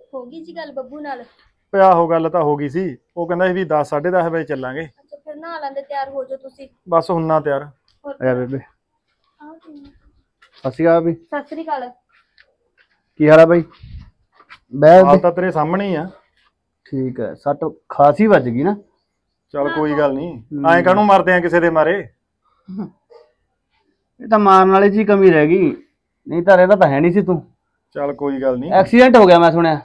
होगी जी गल बब्बू नाल? आहो गल तां हो गई सी। वो कहंदा सी भी 10 10:30 बजे चलांगे। अच्छा फिर नहा लेंदे, तैयार हो जाओ तुसी। बस हुन्ना तैयार। आ बेबे आओ जी। सत श्री अकाल भी। सत श्री अकाल। की हाल है भाई? बैठ हाल तां तेरे सामने ही आ। ठीक है, सट खासी बज गई ना। चल कोई गल नहीं, ऐ काहनूं मरदे आ किसे दे मारे। ये तो मारन वाली जी कमी रह गई, नहीं तो रहता तो है नहीं सी तू। चल कोई गल नहीं। एक्सीडेंट हो गया मैं सुनिया।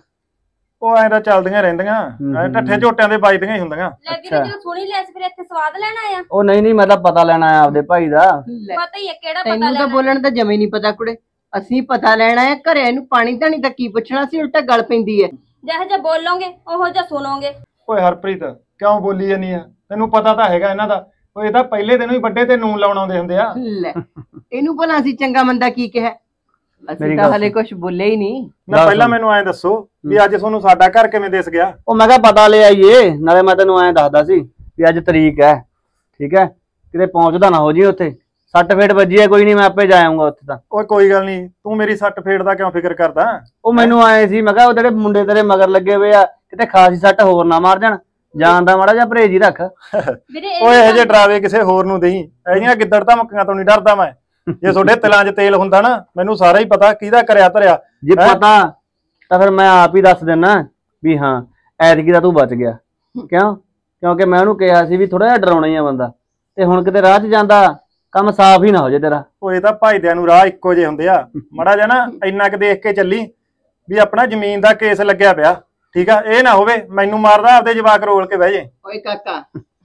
ਉਹ ਐਂ ਤਾਂ ਚੱਲਦੀਆਂ ਰਹਿੰਦੀਆਂ, ਐ ਢੱਠੇ ਝੋਟਿਆਂ ਦੇ ਵੱਜਦੀਆਂ ਹੀ ਹੁੰਦੀਆਂ। ਲੈ ਵੀਰੇ ਜਦੋਂ ਸੁਣੀ ਲੈ ਫਿਰ ਇੱਥੇ ਸਵਾਦ ਲੈਣ ਆਇਆ। ਉਹ ਨਹੀਂ ਮੈਂ ਤਾਂ ਪਤਾ ਲੈਣਾ ਆਇਆ ਆਪਦੇ ਭਾਈ ਦਾ। ਪਤਾ ਹੀ ਹੈ ਕਿਹੜਾ ਪਤਾ ਤੈਨੂੰ ਲੈਣਾ। ਤਾਂ ਬੋਲਣ ਦਾ ਜਮੇ ਨਹੀਂ ਪਤਾ ਕੁੜੇ। ਅਸੀਂ ਪਤਾ ਲੈਣਾ ਹੈ, ਘਰੇ ਇਹਨੂੰ ਪਾਣੀ ਧਾਣੀ ਦਾ ਕੀ ਪੁੱਛਣਾ ਸੀ, ਉਲਟਾ ਗੱਲ ਪੈਂਦੀ ਹੈ। ਜਿਹੋ ਜਿਹਾ ਬੋਲੋਗੇ ਉਹੋ ਜਿਹਾ ਸੁਣੋਗੇ। ਓਏ ਹਰਪ੍ਰੀਤ ਕਿਉਂ ਬੋਲੀ ਜਾਨੀ ਆ? ਤੈਨੂੰ ਪਤਾ ਤਾਂ ਹੈਗਾ ਇਹਨਾਂ ਦਾ। ਓਏ ਇਹ ਤਾਂ ਪਹਿਲੇ ਦਿਨੋਂ ਹੀ ਵੱਡੇ ਤੇ ਨੂਨ ਲਾਉਣ ਆਉਂਦੇ ਹੁੰਦੇ ਆ। ਲੈ ਇਹਨੂੰ ਭਲਾ ਅਸੀਂ ਚੰਗਾ ਮੰਦਾ ਕੀ ਕਿਹਾ? ਅਸੀਂ ਤਾਂ ਹਲੇ ਕੁਝ ਬੋਲੇ ਹੀ ਨਹੀਂ ਨਾ। ਪਹਿਲਾਂ ਮੈਨੂੰ ਐਂ ਦੱਸੋ ਵੀ ਅੱਜ ਤੁਹਾਨੂੰ ਸਾਡਾ ਘਰ ਕਿਵੇਂ ਦਿਸ ਗਿਆ? ਉਹ ਮੈਂ ਕਿਹਾ ਪਤਾ ਲੈ ਆਈਏ, ਨਾਲੇ ਮੈਂ ਤੈਨੂੰ ਐਂ ਦੱਸਦਾ ਸੀ ਵੀ ਅੱਜ ਤਰੀਕ ਹੈ, ਠੀਕ ਹੈ, ਕਿਤੇ ਪਹੁੰਚਦਾ ਨਾ ਹੋ ਜੀ ਉੱਥੇ। ਸੱਟ ਫੇਟ ਵੱਜੀ ਹੈ, ਕੋਈ ਨਹੀਂ ਮੈਂ ਆਪੇ ਜਾ ਆਉਂਗਾ ਉੱਥੇ ਤਾਂ। ਓਏ ਕੋਈ ਗੱਲ ਨਹੀਂ, ਤੂੰ ਮੇਰੀ ਸੱਟ ਫੇਟ ਦਾ ਕਿਉਂ ਫਿਕਰ ਕਰਦਾ? ਉਹ ਮੈਨੂੰ ਆਏ ਸੀ, ਮੈਂ ਕਿਹਾ ਉਹ ਜਿਹੜੇ ਮੁੰਡੇ ਤੇਰੇ ਮਗਰ ਲੱਗੇ ਹੋਏ ਆ ਕਿਤੇ ਖਾਸੀ ਸੱਟ ਹੋਰ ਨਾ ਮਾਰ ਜਾਣ, ਜਾਣ ਦਾ ਮਾੜਾ ਜਿਹਾ ਪਰਹੇਜ ਹੀ ਰੱਖ। ਵੀਰੇ ਓਏ ਇਹ ਜੇ ਡਰਾਵੇ ਕਿਸੇ ਹੋਰ ਨੂੰ ਦੇਈ, ਐਹੀਆਂ ਗਿੱਦੜ ਧਮਕੀਆਂ ਤੋਂ ਨਹੀਂ ਡਰਦਾ ਮੈਂ। ਜੇ ਤੁਹਾਡੇ ਤਿਲਾਂ 'ਚ ਤੇਲ ਹੁੰਦਾ ਨਾ, ਮੈਨੂੰ ਸਾਰਾ ਹੀ ਪਤਾ ਕਿਹਦਾ ਕਰਿਆ ਧਰਿਆ। ਜੇ ਪਤਾ ਤਾਂ ਫਿਰ ਮੈਂ ਆਪ ਹੀ ਦੱਸ ਦਿੰਨਾ ਵੀ ਹਾਂ ਐਤਕੀ ਦਾ ਤੂੰ ਬਚ ਗਿਆ। ਕਿਉਂ? ਕਿਉਂਕਿ ਮੈਂ ਉਹਨੂੰ ਕਿਹਾ ਸੀ ਵੀ ਥੋੜਾ ਜਿਹਾ ਡਰਾਉਣਾ ਹੀ ਆ ਬੰਦਾ, ਤੇ ਹੁਣ ਕਿਤੇ ਰਾਹ 'ਚ ਜਾਂਦਾ ਕੰਮ ਸਾਫ਼ ਹੀ ਨਾ ਹੋ ਜੇ ਤੇਰਾ। ਓਏ ਤਾਂ ਭਾਈਦਿਆਂ ਨੂੰ ਰਾਹ ਇੱਕੋ ਜਿਹੇ ਹੁੰਦੇ ਆ। ਮਾੜਾ ਜਿਹਾ ਨਾ ਇੰਨਾ ਕੁ ਦੇਖ ਕੇ ਚੱਲੀ ਵੀ ਆਪਣਾ ਜ਼ਮੀਨ ਦਾ ਕੇਸ ਲੱਗਿਆ ਪਿਆ, ਠੀਕ ਆ? ਇਹ ਨਾ ਹੋਵੇ ਮੈਨੂੰ ਮਾਰਦਾ ਆਪਦੇ ਜਵਾਕ ਰੋਲ ਕੇ ਬਹਿ ਜੇ। ਓਏ ਕਾਕਾ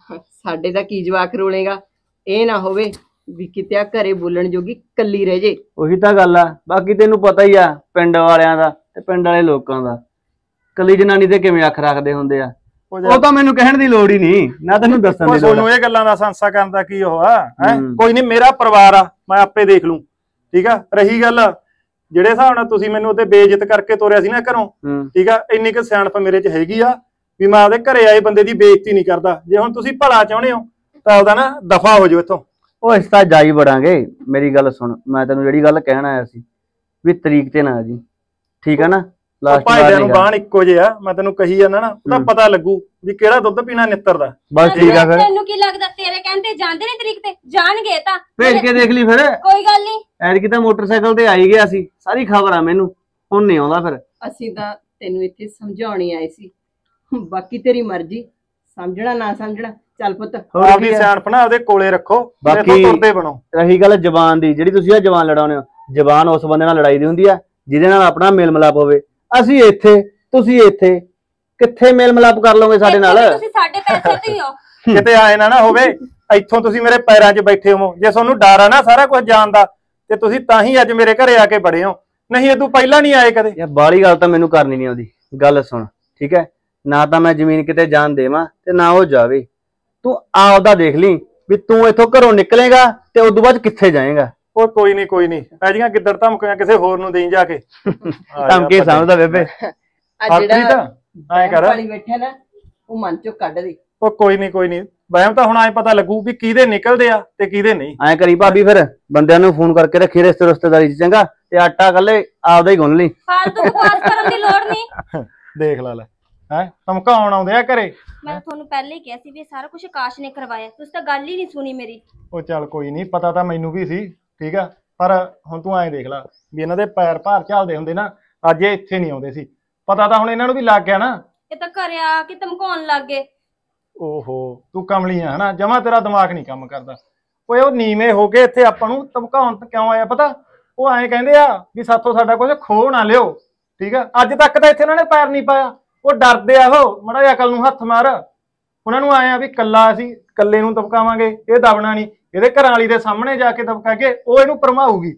ਸਾਡੇ ਦਾ ਕੀ ਜਵਾਕ ਰੋਲੇਗਾ? ਇਹ ਨਾ ਹੋਵੇ ਵੀ ਕਿਤੇ ਘਰੇ ਬੋਲਣ ਜੋਗੀ ਕੱਲੀ ਰਹਿ ਜੇ। ਉਹੀ ਤਾਂ ਗੱਲ ਆ। ਬਾਕੀ ਤੈਨੂੰ ਪਤਾ ਹੀ ਆ ਪਿੰਡ ਵਾਲਿਆਂ ਦਾ ਤੇ ਪਿੰਡ ਵਾਲੇ ਲੋਕਾਂ ਦਾ, ਕੱਲੀ ਜਨਾਨੀ ਤੇ ਕਿਵੇਂ ਅੱਖ ਰੱਖਦੇ ਹੁੰਦੇ ਆ। ਉਹ ਤਾਂ ਮੈਨੂੰ ਕਹਿਣ ਦੀ ਲੋੜ ਹੀ ਨਹੀਂ, ਨਾ ਤੈਨੂੰ ਦੱਸਣ ਦੀ ਲੋੜ। ਤੁਹਾਨੂੰ ਇਹ ਗੱਲਾਂ ਦਾ ਸੰਸਾ ਕਰਨ ਦਾ ਕੀ ਉਹ ਆ? ਕੋਈ ਨਹੀਂ, ਮੇਰਾ ਪਰਿਵਾਰ ਆ, ਮੈਂ ਆਪੇ ਦੇਖ ਲੂੰ, ਠੀਕ ਆ? ਰਹੀ ਗੱਲ ਜਿਹੜੇ ਹਿਸਾਬ ਨਾਲ ਤੁਸੀਂ ਮੈਨੂੰ ਉਹਦੇ ਬੇਇੱਜ਼ਤ ਕਰਕੇ ਤੋਰਿਆ ਸੀ ਨਾ ਘਰੋਂ, ਠੀਕ ਆ, ਇੰਨੀ ਕੁ ਸਿਆਣਪ ਮੇਰੇ 'ਚ ਹੈਗੀ ਆ ਵੀ ਮੈਂ ਆਪਦੇ ਘਰੇ ਆਏ ਬੰਦੇ ਦੀ ਬੇਇੱਜ਼ਤੀ ਨਹੀਂ ਕਰਦਾ। ਜੇ ਹੁਣ ਤੁਸੀਂ ਭਲਾ ਚਾਹੁੰਦੇ ਹੋ ਤਾਂ ਉਹਦਾ ਨਾ ਦਫਾ ਹੋ ਜਾਓ ਇੱਥੋਂ। ਉਹ ਇਸ ਤਾਂ ਜਾਈ ਬੜਾਂਗੇ। ਮੇਰੀ ਗੱਲ ਸੁਣ, ਮੈਂ ਤੈਨੂੰ ਜਿਹੜੀ ਗੱਲ ਕਹਿਣ ਆਇਆ ਸੀ ਵੀ ਤਰੀਕ ਤੇ ਨਾ ਜੀ, ਠੀਕ ਆ ਨਾ? ਲਾਸਟ ਭਾਈਦਿਆਂ ਨੂੰ ਬਾਣ ਇੱਕੋ ਜਿਹਾ, ਮੈਂ ਤੈਨੂੰ ਕਹੀ ਜਾਂਦਾ ਨਾ, ਉਹਦਾ ਪਤਾ ਲੱਗੂ ਵੀ ਕਿਹੜਾ ਦੁੱਧ ਪੀਣਾ ਨਿੱਤਰਦਾ। ਬਸ ਠੀਕ ਆ। ਫਿਰ ਤੈਨੂੰ ਕੀ ਲੱਗਦਾ ਤੇਰੇ ਕਹਿੰਦੇ ਜਾਂਦੇ ਨੇ ਤਰੀਕ ਤੇ? ਜਾਣਗੇ ਤਾਂ ਭੇਜ ਕੇ ਦੇਖ ਲਈ ਫਿਰ। ਕੋਈ ਗੱਲ ਨਹੀਂ। ਐਤਕੀ ਤਾਂ ਮੋਟਰਸਾਈਕਲ ਤੇ ਆਈ ਗਿਆ ਸੀ, ਸਾਰੀ ਖਬਰ ਆ ਮੈਨੂੰ। ਹੁਣ ਨਹੀਂ ਆਉਂਦਾ ਫਿਰ। ਅਸੀਂ ਤਾਂ ਤੈਨੂੰ ਇੱਥੇ ਸਮਝਾਉਣੀ ਆਏ ਸੀ, ਬਾਕੀ ਤੇਰੀ ਮਰਜ਼ੀ, ਸਮਝਣਾ ਨਾ ਸਮਝਣਾ। ਚੱਲ ਪੁੱਤ ਆਪਦੀ ਸਿਆਣਪ ਨਾ ਉਹਦੇ ਕੋਲੇ ਰੱਖੋ, ਬਾਕੀ ਤੁਰਦੇ ਬਣੋ। ਰਹੀ ਗੱਲ ਜ਼ਬਾਨ ਦੀ, ਜਿਹੜੀ ਤੁਸੀਂ ਆ ਜ਼ਬਾਨ ਲੜਾਉਨੇ ਹੋ, ਜ਼ਬਾਨ ਉਸ ਬੰਦੇ ਨਾਲ ਲੜਾਈ ਦੀ ਹੁੰਦੀ ਆ ਜਿਹਦੇ ਨਾਲ ਆਪਣਾ ਮੇਲ ਮਿਲਾਪ ਹੋਵੇ। ਅਸੀਂ ਇੱਥੇ, ਤੁਸੀਂ ਇੱਥੇ, ਕਿੱਥੇ ਮੇਲ ਮਿਲਾਪ ਕਰ ਲਓਗੇ ਸਾਡੇ ਨਾਲ? ਤੁਸੀਂ ਸਾਡੇ ਪੈਸੇ ਤੇ ਹੀ ਹੋ। ਕਿਤੇ ਆਏ ਨਾ ਹੋਵੇ ਇੱਥੋਂ ਤੁਸੀਂ ਮੇਰੇ ਪੈਰਾਂ 'ਚ ਬੈਠੇ ਹੋ। ਜੇ ਤੁਹਾਨੂੰ ਡਰ ਆ ਨਾ ਸਾਰਾ ਕੁਝ ਜਾਣਦਾ, ਤੇ ਤੁਸੀਂ ਤਾਂ ਹੀ ਅੱਜ ਮੇਰੇ ਘਰੇ ਆ ਕੇ ਬੜੇ ਹੋ, ਨਹੀਂ ਤੂੰ ਪਹਿਲਾਂ ਨਹੀਂ ਆਏ ਕਦੇ। ਯਾਰ ਬਾਹਲੀ ਗੱਲ ਤਾਂ ਮੈਨੂੰ ਕਰਨੀ ਨਹੀਂ ਆਉਂਦੀ। ਗੱਲ ਸੁਣ, ਠੀਕ ਹੈ? ਨਾ ਤਾਂ ਮੈਂ ਜ਼ਮੀਨ ਕਿਤੇ ਜਾਣ ਦੇਵਾਂ ਤੇ ਨਾ ਉਹ ਜਾਵੇ। ਤੂੰ ਆਪਦਾ ਦੇਖ ਲਈ ਵੀ ਤੂੰ ਇੱਥੋਂ ਘਰੋਂ ਨਿਕਲੇਗਾ ਤੇ ਉਦੋਂ ਬਾਅਦ ਕਿੱਥੇ ਜਾਏਗਾ। ਉਹ ਕੋਈ ਨਹੀਂ ਕੋਈ ਨਹੀਂ, ਐ ਜੀਆਂ ਗਿੱਦੜ ਧਮਕੀਆਂ ਕਿਸੇ ਹੋਰ ਨੂੰ ਦੇਈ ਜਾ ਕੇ। ਧਮਕੀ ਸਮਝਦਾ ਬੇਬੇ। ਆ ਜਿਹੜਾ ਐ ਕਰ ਵਾਲੀ ਬੈਠਾ ਨਾ, ਉਹ ਮਨ ਚੋਂ ਕੱਢ ਦੇ। ਉਹ ਕੋਈ ਨਹੀਂ ਵਹਿਮ ਤਾਂ ਹੁਣ ਐ ਪਤਾ ਲੱਗੂ ਵੀ ਕਿਹਦੇ ਨਿਕਲਦੇ ਆ ਤੇ ਕਿਹਦੇ ਨਹੀਂ। ਐਂ ਕਰੀ ਭਾਬੀ, ਫਿਰ ਬੰਦਿਆਂ ਨੂੰ ਫੋਨ ਕਰਕੇ ਰੱਖੀ ਰਿਸ਼ਤੇਦਾਰੀ 'ਚ, ਚੰਗਾ? ਤੇ ਆਟਾ ਕੱਲੇ ਆਪਦਾ ਹੀ ਗੁੰਨ ਲਈ। ਫਾਲਤੂ ਬਕਵਾਸ ਕਰਨ ਦੀ ਲੋੜ ਨਹੀਂ। ਦੇਖ ਲੈ ਹੈ ਧਮਕਾਉਣ ਆਉਂਦੇ ਆ ਘਰੇ। ਮੈਂ ਤੁਹਾਨੂੰ ਪਹਿਲੇ ਹੀ ਕਿਹਾ ਸੀ ਵੀ ਇਹ ਸਾਰਾ ਕੁਝ ਆਕਾਸ਼ ਨੇ ਕਰਵਾਇਆ, ਤੁਸੀਂ ਤਾਂ ਗੱਲ ਹੀ ਨਹੀਂ ਸੁਣੀ ਮੇਰੀ। ਉਹ ਚੱਲ ਕੋਈ ਨਹੀਂ, ਪਤਾ ਤਾਂ ਮੈਨੂੰ ਵੀ ਸੀ, ਠੀਕ ਆ? ਪਰ ਹੁਣ ਤੂੰ ਐਂ ਦੇਖ ਲੈ ਵੀ ਇਹਨਾਂ ਦੇ ਪੈਰ ਭਾਰ ਝਾਲਦੇ ਹੁੰਦੇ ਨਾ, ਅੱਜ ਇਹ ਇੱਥੇ ਨਹੀਂ ਆਉਂਦੇ ਸੀ। ਪਤਾ ਤਾਂ ਹੁਣ ਇਹਨਾਂ ਨੂੰ ਵੀ ਲੱਗ ਗਿਆ ਨਾ। ਇਹ ਤਾਂ ਘਰੇ ਆ ਕੇ ਧਮਕਾਉਣ ਲੱਗ ਗਏ। ਓਹੋ ਤੂੰ ਕਮਲੀ ਆ ਹਨਾ, ਜਮਾ ਤੇਰਾ ਦਿਮਾਗ ਨਹੀਂ ਕੰਮ ਕਰਦਾ। ਓਏ ਉਹ ਨੀਵੇਂ ਹੋ ਕੇ ਇੱਥੇ ਆਪਾਂ ਨੂੰ ਧਮਕਾਉਣ ਕਿਉਂ ਆਇਆ ਪਤਾ? ਉਹ ਐਂ ਕਹਿੰਦੇ ਆ ਵੀ ਸਾਥੋਂ ਸਾਡਾ ਕੁਝ ਖੋਹ ਨਾ ਲਿਓ, ਠੀਕ ਆ? ਅੱਜ ਤੱਕ ਤਾਂ ਇੱਥੇ ਉਹਨਾਂ ਨੇ ਪੈਰ ਨਹੀਂ ਪਾਇਆ। ਉਹ ਡਰਦੇ ਆ, ਉਹ ਮਾੜਾ ਜਿਹਾ ਅਕਲ ਨੂੰ ਹੱਥ ਮਾਰ। ਉਹਨਾਂ ਨੂੰ ਆਏ ਆ ਵੀ ਕੱਲਾ ਅਸੀਂ ਕੱਲੇ ਨੂੰ ਧਮਕਾਵਾਂਗੇ, ਇਹ ਦਬਣਾ ਨਹੀਂ। ਇਹਦੇ ਘਰਾਂ ਵਾਲੀ ਦੇ ਸਾਹਮਣੇ ਜਾ ਕੇ ਧਮਕਾ ਕੇ ਉਹ ਇਹਨੂੰ ਭਰਮਾਊਗੀ।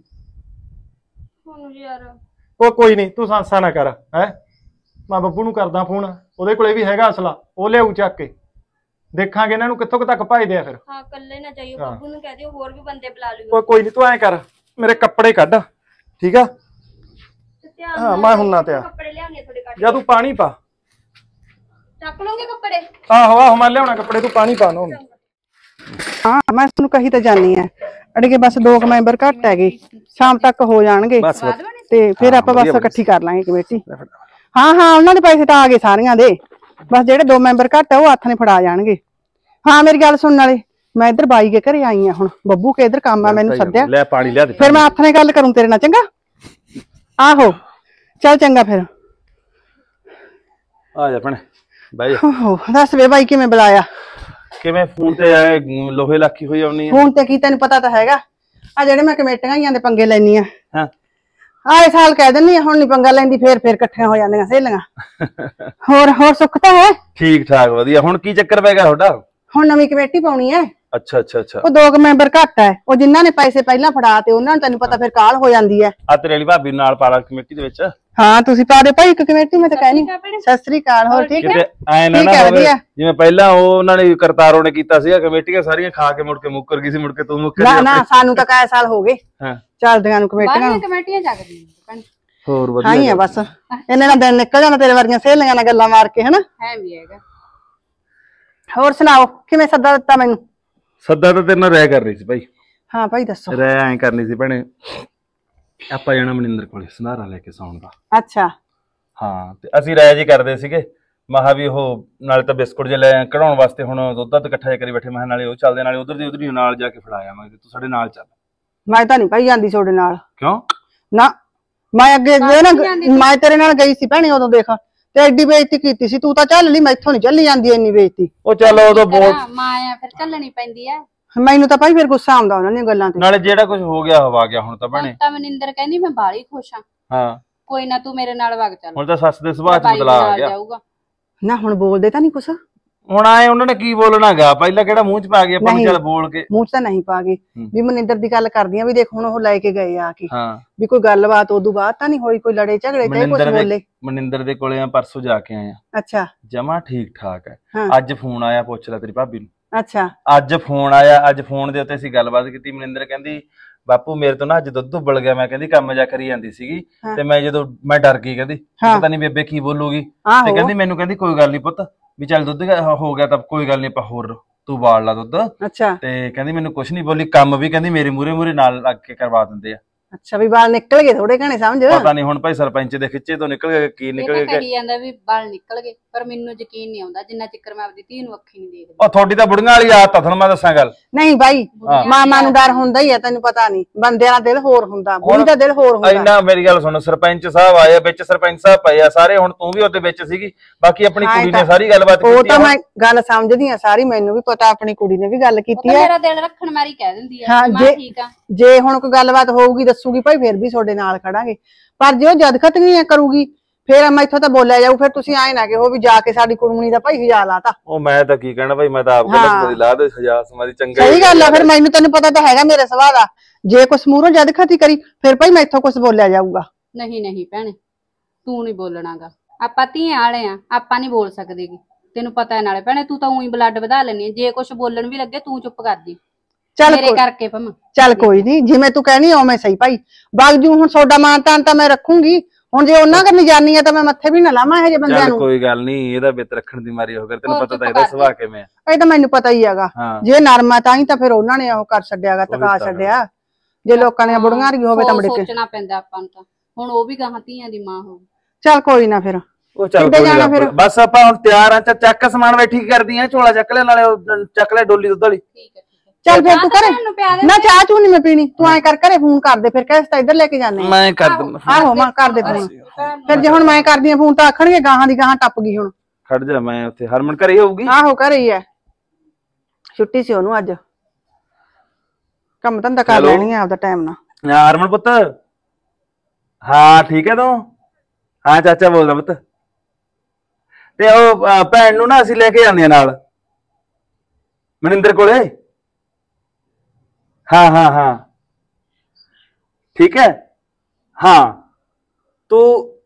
ਹੁਣ ਯਾਰ ਉਹ ਕੋਈ ਨਹੀਂ, ਤੂੰ ਸੰਸਾ ਨਾ ਕਰ। ਹੈ ਮੈਂ ਬੱਬੂ ਨੂੰ ਕਰਦਾ ਫੋਨ, ਉਹਦੇ ਕੋਲੇ ਵੀ ਹੈਗਾ ਅਸਲਾ, ਉਹ ਲਿਆਊ ਚੱਕ ਕੇ। ਦੇਖਾਂਗੇ ਇਹਨਾਂ ਨੂੰ ਕਿੱਥੋਂ ਤੱਕ ਭਜਦੇ ਆ ਫਿਰ। ਹਾਂ ਕੱਲੇ ਨਾ ਜਾਈਓ, ਬੱਬੂ ਨੂੰ ਕਹਿ ਦਿਓ ਹੋਰ ਵੀ ਬੰਦੇ ਬੁਲਾ ਲਿਓ। ਉਹ ਕੋਈ ਨਹੀਂ, ਤੂੰ ਐਂ ਕਰ ਮੇਰੇ ਕੱਪੜੇ ਕੱਢ, ਠੀਕ ਆ? ਹਾਂ ਮੈਂ ਹੁੰਨਾ ਤੇ ਆ। ਕੱਪੜੇ ਲਿਆਉਣੇ ਥੋੜੇ ਕੱਢ। ਜਾਂ ਤੂੰ ਪਾਣੀ ਪਾ। ਚੱਕ ਲਓਗੇ ਕੱਪੜੇ? ਆਹੋ ਮੈਂ ਲਿਆਉਣਾ ਕੱਪੜੇ, ਤੂੰ ਪਾਣੀ ਪਾ ਨਾ। हाँ मैं तुहानू कही तो जानी है अड़के बस 2 मैंबर घट है शाम तक हो जाएंगे ते फिर आप बस इकट्ठी कर लांगे कमेटी। ਹਾਂ ਹਾਂ ਉਹਨਾਂ ਦੇ ਪੈਸੇ ਤਾਂ ਆ ਗਏ ਸਾਰਿਆਂ ਦੇ, ਬਸ ਜਿਹੜੇ 2 ਮੈਂਬਰ ਘੱਟ ਆ ਉਹ ਹੱਥ ਨੇ ਫੜਾ ਜਾਣਗੇ। ਹਾਂ ਮੇਰੀ ਗੱਲ ਸੁਣਨ ਵਾਲੇ, ਮੈਂ ਇੱਧਰ ਬਾਈ ਕੇ ਘਰੇ ਆਈ ਆ ਹੁਣ, ਬੱਬੂ ਕੇ ਇੱਧਰ ਕੰਮ ਆ, ਮੈਨੂੰ ਸੱਦਿਆ, ਲੈ ਪਾਣੀ ਲਿਆ ਦੇ ਫਿਰ ਮੈਂ ਹੱਥ ਨੇ ਗੱਲ ਕਰੂੰ ਤੇਰੇ ਨਾਲ, ਚੰਗਾ? ਆਹੋ ਚੱਲ ਚੰਗਾ ਫਿਰ। ਆ ਜਾ ਭੈਣੇ ਬਾਈ। ਓਹੋ ਦੱਸ ਵੇ ਬਾਈ ਕਿਵੇਂ ਬੁਲਾਇਆ? ਕਿਵੇਂ ਫੋਨ ਤੇ ਆਏ ਲੋਹੇ ਲਾਖੀ ਹੋਈ ਆਉਣੀ ਆ? ਹੁਣ ਤੇ ਕੀ ਤੈਨੂੰ ਪਤਾ ਤਾਂ ਹੈਗਾ, ਆ ਜਿਹੜੇ ਮੈਂ ਕਮੇਟੀਆਂ ਆਈਆਂ ਦੇ ਪੰਗੇ ਲੈਣੀ ਆ, ਹਾਂ ਆਏ ਸਾਲ ਕਹਿ ਦਿੰਨੀ ਆ, ਹੁਣ ਨੀ ਪੰਗਾ ਲੈਂਦੀ, ਫੇਰ ਇਕੱਠੀਆਂ ਹੋ ਜਾਂਦੀਆਂ ਸਹੇਲੀਆਂ। ਹੋਰ ਸੁੱਖ ਤਾਂ ਹੈ? ਠੀਕ ਠਾਕ ਵਧੀਆ। ਹੁਣ ਕੀ ਚੱਕਰ ਪੈ ਗਿਆ ਤੁਹਾਡਾ? ਹੁਣ ਨਵੀਂ ਕਮੇਟੀ ਪਾਉਣੀ ਹੈ। ਅੱਛਾ ਅੱਛਾ ਅੱਛਾ। ਉਹ 2 ਮੈਂਬਰ ਘੱਟ ਹੈ, ਉਹ ਜਿਨ੍ਹਾਂ ਨੇ ਪੈਸੇ ਪਹਿਲਾਂ ਫੜਾ ਤੇ ਉਹਨਾਂ ਨੂੰ ਤੈਨੂੰ ਪਤਾ ਫਿਰ ਕਾਲ ਹੋ ਜਾਂਦੀ ਹੈ। ਆ ਤੇਰੇ ਵਾਲੀ ਭਾਬੀ ਨਾਲ ਪਾਲਾ ਕਮੇਟੀ ਦੇ ਵਿੱਚ। ਹਾਂ ਤੁਸੀਂ ਪਾ ਦੇ ਭਾਈ ਇੱਕ ਕਮੇਟੀ, ਮੈਂ ਤਾਂ ਕਹਿਣੀ। ਸਤਿ ਸ੍ਰੀ ਅਕਾਲ, ਹੋਰ ਠੀਕ ਹੈ? ਕਿਤੇ ਐ ਨਾ ਨਾ ਹੋਵੇ ਜਿਵੇਂ ਪਹਿਲਾਂ ਉਹਨਾਂ ਨੇ ਕਰਤਾਰੋਂ ਨੇ ਕੀਤਾ ਸੀਗਾ, ਕਮੇਟੀਆਂ ਸਾਰੀਆਂ ਖਾ ਕੇ ਮੁੜ ਕੇ ਮੁੱਕਰ ਗਈ ਸੀ, ਮੁੜ ਕੇ ਤੂੰ ਮੁੱਕਰ ਨਾ ਨਾ ਸਾਨੂੰ ਤਾਂ ਕਾਇ ਸਾਲ ਹੋ ਗਏ ਹਾਂ ਚੱਲਦਿਆਂ ਨੂੰ ਕਮੇਟੀਆਂ ਜਗਦੀਆਂ ਹੋਰ ਹਾਂ ਹੀ ਆ ਬਸ, ਇਹਨੇ ਨਾਲ ਦਿਨ ਨਿਕਲ ਜਾਣਾ ਤੇਰੇ ਵਰਗੀਆਂ ਸਹੇਲੀਆਂ ਨਾਲ ਗੱਲਾਂ ਮਾਰ ਕੇ, ਹਨਾ? ਹੈ ਵੀ ਹੈਗਾ। ਹੋਰ ਸੁਣਾਓ, ਕਿਵੇਂ ਸੱਦਾ ਦਿੱਤਾ ਮੈਨੂੰ? ਸੱਦਾ ਤਾਂ ਤੇਰੇ ਨਾਲ ਰਹਿ ਕਰ ਰਹੀ ਸੀ ਭਾਈ। ਹਾਂ ਭਾਈ ਦੱਸੋ। ਰਹਿ ਐਂ ਕਰਨੀ ਸੀ ਭੈਣੇ, ਆਪਾਂ ਜਾਣਾ ਮਨਿੰਦਰ ਕੋਲੇ ਸੰਧਾਰਾ ਲੈ ਕੇ ਸੌਣ ਦਾ। ਅੱਛਾ ਹਾਂ ਤੇ ਅਸੀਂ ਰਾਇ ਜੀ ਕਰਦੇ ਸੀਗੇ, ਮਹਾ ਵੀ ਉਹ ਨਾਲੇ ਤਾਂ ਬਿਸਕੁਟ ਜੇ ਲੈ ਕਢਾਉਣ ਵਾਸਤੇ ਹੁਣ ਦੁੱਧ ਇਕੱਠਾ ਜਿਹਾ ਕਰੀ ਬੈਠੇ, ਮੈਂ ਨਾਲੇ ਉਹ ਚੱਲਦੇ, ਨਾਲੇ ਉਧਰ ਦੀ ਨਾਲ ਜਾ ਕੇ ਫੜਾ ਆਵਾਂਗੇ, ਤੂੰ ਸਾਡੇ ਨਾਲ ਚੱਲ। ਮੈਂ ਤਾਂ ਨਹੀਂ ਭਾਈ ਜਾਂਦੀ ਤੁਹਾਡੇ ਨਾਲ। ਕਿਉਂ? ਨਾ ਮੈਂ ਅੱਗੇ ਨਾ ਮੈਂ ਤੇਰੇ ਨਾਲ ਗਈ ਸੀ ਭੈਣੇ, ਉਦੋਂ ਦੇਖ ਤੇ ਐਡੀ ਬੇਇੱਜ਼ਤੀ ਕੀਤੀ ਸੀ, ਤੂੰ ਤਾਂ ਚੱਲ ਲਈ, ਮੈਥੋਂ ਨਹੀਂ ਚੱਲੀ ਜਾਂਦੀ ਇੰਨੀ ਬੇਇੱਜ਼ਤੀ। ਉਹ ਚੱਲ ਉਦੋਂ ਬੋਲ, ਮਾਂ ਆ ਫਿਰ ਚੱਲਣੀ ਪੈਂਦੀ ਆ। ਮੈਨੂੰ ਤਾਂ ਭਾਈ ਫਿਰ ਗੁੱਸਾ ਆਉਂਦਾ ਉਹਨਾਂ ਦੀਆਂ ਗੱਲਾਂ ਤੇ। ਨਾਲੇ ਜਿਹੜਾ ਕੁਝ ਹੋ ਗਿਆ ਹਵਾ ਗਿਆ, ਹੁਣ ਤਾਂ ਭੈਣੇ ਤਾਂ ਮਨਿੰਦਰ ਕਹਿੰਦੀ ਮੈਂ ਬਾਹਲੀ ਖੁਸ਼ ਆ। ਹਾਂ ਕੋਈ ਨਾ ਤੂੰ ਮੇਰੇ ਨਾਲ ਵਗ ਚੱਲ, ਹੁਣ ਤਾਂ ਸੱਸ ਦੇ ਸੁਭਾਅ ਚ ਬਦਲਾਅ ਆ ਗਿਆ। ਨਾ ਹੁਣ ਬੋਲਦੇ ਤਾਂ ਨਹੀਂ ਕੁਛ? ਹੁਣ ਆਏ ਉਹਨਾਂ ਨੇ ਕੀ ਬੋਲਣਾਗਾ, ਪਹਿਲਾਂ ਕਿਹੜਾ ਮੂੰਹ ਚ ਪਾ ਗਿਆ ਆਪਾਂ ਨੂੰ, ਚੱਲ ਬੋਲ ਕੇ ਮੂੰਹ ਚ ਤਾਂ ਨਹੀਂ ਪਾ ਗਏ ਵੀ ਮਨਿੰਦਰ ਦੀ ਗੱਲ ਕਰਦੀਆਂ ਵੀ ਦੇਖ ਹੁਣ ਉਹ ਲੈ ਕੇ ਗਏ ਆ ਕੇ, ਹਾਂ ਵੀ ਕੋਈ ਗੱਲਬਾਤ ਉਦੋਂ ਬਾਅਦ ਤਾਂ ਨਹੀਂ ਹੋਈ, ਕੋਈ ਲੜੇ ਝਗੜੇ ਤੇ ਕੁਝ ਬੋਲੇ? ਮਨਿੰਦਰ ਦੇ ਕੋਲੇ ਆ ਪਰਸੋਂ ਜਾ ਕੇ ਆਏ ਆ। ਅੱਛਾ ਜਮਾ ਠੀਕ ਠਾਕ ਹੈ। ਹਾਂ। ਅੱਜ ਫੋਨ ਆਇਆ, ਪੁੱਛ ਲੈ ਤੇਰੀ ਭਾਬੀ ਨੂੰ। ਅੱਛਾ ਅੱਜ ਫੋਨ ਆਇਆ, ਅੱਜ ਫੋਨ ਦੇ ਉੱਤੇ ਅਸੀਂ ਗੱਲਬਾਤ ਕੀਤੀ। ਮਨਿੰਦਰ ਕਹਿੰਦੀ ਬਾਪੂ ਮੇਰੇ ਤੋਂ ਨਾ ਅੱਜ ਦੁੱਧ ਉਬਲ ਗਿਆ, ਮੈਂ ਕਹਿੰਦੀ ਕੰਮ ਜਾ ਕਰੀ ਜਾਂਦੀ ਸੀਗੀ ਤੇ ਮੈਂ ਜਦੋਂ ਮੈਂ ਡਰ ਗਈ, ਕਹਿੰਦੀ ਪਤਾ ਨਹੀਂ ਬੇਬੇ ਕੀ ਬੋਲੂਗੀ, ਤੇ ਕਹਿੰਦੀ ਮੈਨੂੰ ਕਹਿੰਦੀ ਕੋਈ ਗੱਲ ਨਹੀਂ ਪੁੱਤ, ਵੀ ਚੱਲ ਦੁੱਧ ਹੋ ਗਿਆ ਤਾਂ ਕੋਈ ਗੱਲ ਨਹੀਂ, ਆਪਾਂ ਹੋਰ ਤੂੰ ਬਾਲ ਲਾ ਦੁੱਧ। ਅੱਛਾ ਤੇ ਕਹਿੰਦੀ ਮੈਨੂੰ ਕੁਛ ਨਹੀਂ ਬੋਲੀ, ਕੰਮ ਵੀ ਕਹਿੰਦੀ ਮੇਰੇ ਮੂਰੇ ਨਾਲ ਲੱਗ ਕੇ ਕਰਵਾ ਦਿੰਦੇ ਆ। ਅੱਛਾ ਵੀ ਵਾਲ ਨਿਕਲ ਗਏ ਥੋੜੇ ਘਣੇ, ਸਮਝ? ਪਤਾ ਨਹੀਂ ਹੁਣ ਭਾਈ ਸਰਪੰਚ ਦੇ ਖਿੱਚੇ ਤੋਂ ਨਿਕਲ ਗਏ ਕੀ ਨਿਕਲ ਗਏ, ਕਹੀ ਜਾਂਦਾ ਵੀ ਵਾਲ ਨਿਕਲ ਗਏ, ਪਰ ਮੈਨੂੰ ਯਕੀਨ ਨਹੀਂ ਆਉਂਦਾ ਜਿੰਨਾ ਚਿਰ ਮੈਂ ਆਪਣੀ ਧੀ ਨੂੰ ਅੱਖੀ ਨਹੀਂ ਦੇਖਦੀ। ਉਹ ਤੁਹਾਡੀ ਤਾਂ ਬੁੜੀਆਂ ਵਾਲੀ ਆਦਤ ਆ, ਤੁਹਾਨੂੰ ਮੈਂ ਦੱਸਾਂ ਗੱਲ। ਨਹੀਂ ਬਾਈ ਮਾਮਾ ਨੂੰ ਡਰ ਹੁੰਦਾ ਹੀ ਆ, ਤੈਨੂੰ ਪਤਾ ਨਹੀਂ, ਬੰਦਿਆਂ ਦਾ ਦਿਲ ਹੋਰ ਹੁੰਦਾ, ਬੁੜੀ ਦਾ ਦਿਲ ਹੋਰ ਹੁੰਦਾ। ਇੰਨਾ ਮੇਰੀ ਗੱਲ ਸੁਣ, ਸਰਪੰਚ ਸਾਹਿਬ ਆਏ ਵਿੱਚ, ਸਰਪੰਚ ਸਾਹਿਬ ਪਏ ਆ ਸਾਰੇ, ਹੁਣ ਤੂੰ ਵੀ ਉਹਦੇ ਵਿੱਚ ਸੀਗੀ, ਬਾਕੀ ਆਪਣੀ ਕੁੜੀ ਨੇ ਸਾਰੀ ਗੱਲਬਾਤ ਕੀਤੀ। ਉਹ ਤਾਂ ਮੈਂ ਗੱਲ ਸਮਝਦੀ ਆ ਸਾਰੀ, ਮੈਨੂੰ ਵੀ ਪਤਾ ਆਪਣੀ ਕੁੜੀ ਨੇ ਵੀ ਗੱਲ ਕੀਤੀ ਹੈ। ਮੇਰਾ ਦਿਲ ਰੱਖਣ ਮਾਰੀ ਕਹਿ ਦਿੰਦੀ ਆ ਜੇ ਠੀਕ ਆ, ਜੇ ਹੁਣ ਕੋਈ ਗੱਲਬਾਤ ਹੋਊਗੀ ਦੱਸੂਗੀ ਭਾਈ, ਫਿਰ ਵੀ ਤੁਹਾਡੇ ਨਾਲ ਖੜਾਂਗੇ, ਪਰ ਜੇ ਉਹ ਜਦ ਖਤਮ ਕਰੂਗੀ ਫੇਰ ਮੈਥੋਂ ਤਾਂ ਬੋਲਿਆ ਜਾਊ, ਫਿਰ ਤੁਸੀਂ ਆਏ ਨਾ ਕਿ ਉਹ ਵੀ ਜਾ ਕੇ ਸਾਡੀ ਕੁੜਮਣੀ ਦਾ ਭਾਈ ਹਜਾ ਲਾਤਾ। ਉਹ ਮੈਂ ਤਾਂ ਕੀ ਕਹਿਣਾ ਭਾਈ, ਮੈਂ ਤਾਂ ਆਪ ਗੱਲ ਲਾ ਦੇ ਹਜਾ ਸਮਾਦੀ ਚੰਗਾ। ਸਹੀ ਗੱਲ ਆ, ਫਿਰ ਮੈਨੂੰ ਤੈਨੂੰ ਪਤਾ ਤਾਂ ਹੈਗਾ ਮੇਰੇ ਸੁਭਾਅ ਦਾ, ਜੇ ਕੁਛ ਮੂਹਰੋਂ ਜਦ ਖਤੀ ਕਰੀ ਫਿਰ ਭਾਈ ਮੈਥੋਂ ਕੁਛ ਬੋਲਿਆ ਜਾਊਗਾ। ਨਹੀਂ ਨਹੀਂ ਭੈਣੇ ਤੂੰ ਨਹੀਂ ਬੋਲਣਾਗਾ, ਆਪਾਂ ਧੀਆਂ ਵਾਲੇ ਆ, ਆਪਾਂ ਨਹੀਂ ਬੋਲ ਸਕਦੇਗੀ, ਤੈਨੂੰ ਪਤਾ ਹੈ। ਨਾਲੇ ਭੈਣੇ ਤੂੰ ਤਾਂ ਉਹੀ ਬਲੱਡ ਵਧਾ ਲੈਣੀ ਹੈ, ਜੇ ਕੁਛ ਬੋਲਣ ਵੀ ਲੱਗੇ ਤੂੰ ਚੁੱਪ ਕਰ ਦੀ, ਮੇਰੇ ਕਰਕੇ ਭਮ। ਚੱਲ ਕੋਈ ਨਹੀਂ, ਜਿਵੇਂ ਤੂੰ ਕਹਿਣੀ ਓਵੇਂ ਸਹੀ ਭਾਈ, ਬਾਗਜੂ ਹੁਣ ਤੁਹਾਡਾ ਮਾਨ ਤਾਨ ਤਾਂ ਮੈਂ ਰੱਖੂੰਗੀ, ਹੁਣ ਜੇ ਉਹਨਾਂ ਕਰਨੀ ਜਾਨੀ ਆ ਤਾਂ ਮੈਂ ਮੱਥੇ ਵੀ ਨਾ ਲਾਵਾਂ ਇਹੋ ਜਿਹੇ ਬੰਦਿਆਂ ਨੂੰ। ਕੋਈ ਗੱਲ ਨਹੀਂ, ਇਹਦਾ ਬਿੱਤ ਰੱਖਣ ਦੀ ਮਾਰੀ ਹੋ ਕਰ, ਤੈਨੂੰ ਪਤਾ ਤਾਂ ਇਹਦਾ ਸੁਭਾਅ ਕਿਵੇਂ ਆ। ਇਹ ਤਾਂ ਮੈਨੂੰ ਪਤਾ ਹੀ ਹੈਗਾ, ਜੇ ਨਰਮਾ ਤਾਂ ਹੀ ਤਾਂ ਫਿਰ ਉਹਨਾਂ ਨੇ ਉਹ ਕਰ ਛੱਡਿਆਗਾ, ਤਕਾ ਛੱਡਿਆ। ਜੇ ਲੋਕਾਂ ਨੇ ਬੁੜੀਆਂ ਰਹੀ ਹੋਵੇ ਤਾਂ ਮੁੜ ਕੇ ਸੋਚਣਾ ਪੈਂਦਾ ਆਪਾਂ ਨੂੰ, ਤਾਂ ਹੁਣ ਉਹ ਵੀ ਗਾਹਾਂ ਧੀਆਂ ਦੀ ਮਾਂ ਹੋਊ। ਚੱਲ ਕੋਈ ਨਾ ਫਿਰ, ਉਹ ਚੱਲ ਕੋਈ ਬਸ ਆਪਾਂ ਹੁਣ ਤਿਆਰ ਆ, ਚੱਕ ਸਮਾਨ ਬੈਠੀ ਕਰਦੀ ਆ, ਝੋਲਾ ਚੱਕ ਲੈ, ਨਾਲੇ ਚੱਕ ਲੈ ਡੋਲੀ ਦੁੱਧ ਵਾਲੀ। ਠੀਕ ਹੈ ਚੱਲ ਫਿਰ ਤੂੰ ਕਰੇ ਨਾ, ਚਾਹ ਚੂ ਨਹੀਂ ਮੈਂ ਪੀਣੀ, ਤੂੰ ਐ ਕਰ ਘਰੇ ਫੋਨ ਕਰ ਦੇ, ਫਿਰ ਕਹਿ ਤਾਂ ਇੱਧਰ ਲੈ ਕੇ ਜਾਣੇ। ਮੈਂ ਕਰ ਦਿੰਦਾ। ਆਹੋ ਮੈਂ ਕਰ ਦੇ ਫੋਨ, ਫਿਰ ਜੇ ਹੁਣ ਮੈਂ ਕਰਦੀ ਆ ਫੋਨ ਤਾਂ ਆਖਣਗੇ ਗਾਹਾਂ ਦੀ ਗਾਹਾਂ ਟੱਪ ਗਈ। ਹੁਣ ਖੜ ਜਾ, ਮੈਂ ਉੱਥੇ ਹਰਮਨ ਘਰੇ ਹੋਊਗੀ। ਆਹੋ ਘਰੇ ਹੀ ਐ, ਛੁੱਟੀ ਸੀ ਉਹਨੂੰ ਅੱਜ, ਕੰਮ ਧੰਦਾ ਕਰ ਲੈਣੀ ਆ ਆਪਦਾ ਟਾਈਮ ਨਾਲ। ਹਰਮਨ ਪੁੱਤ, ਹਾਂ ਠੀਕ ਹੈ ਤੂੰ? ਹਾਂ ਚਾਚਾ ਬੋਲਦਾ ਪੁੱਤ। ਤੇ ਉਹ ਭੈਣ ਨੂੰ ਨਾ ਅਸੀਂ ਲੈ ਕੇ ਜਾਂਦੇ ਆ ਨਾਲ ਮਨਿੰਦਰ ਕੋਲੇ। ਹਾਂ ਹਾਂ ਹਾਂ ਠੀਕ ਹੈ। ਹਾਂ ਤੂੰ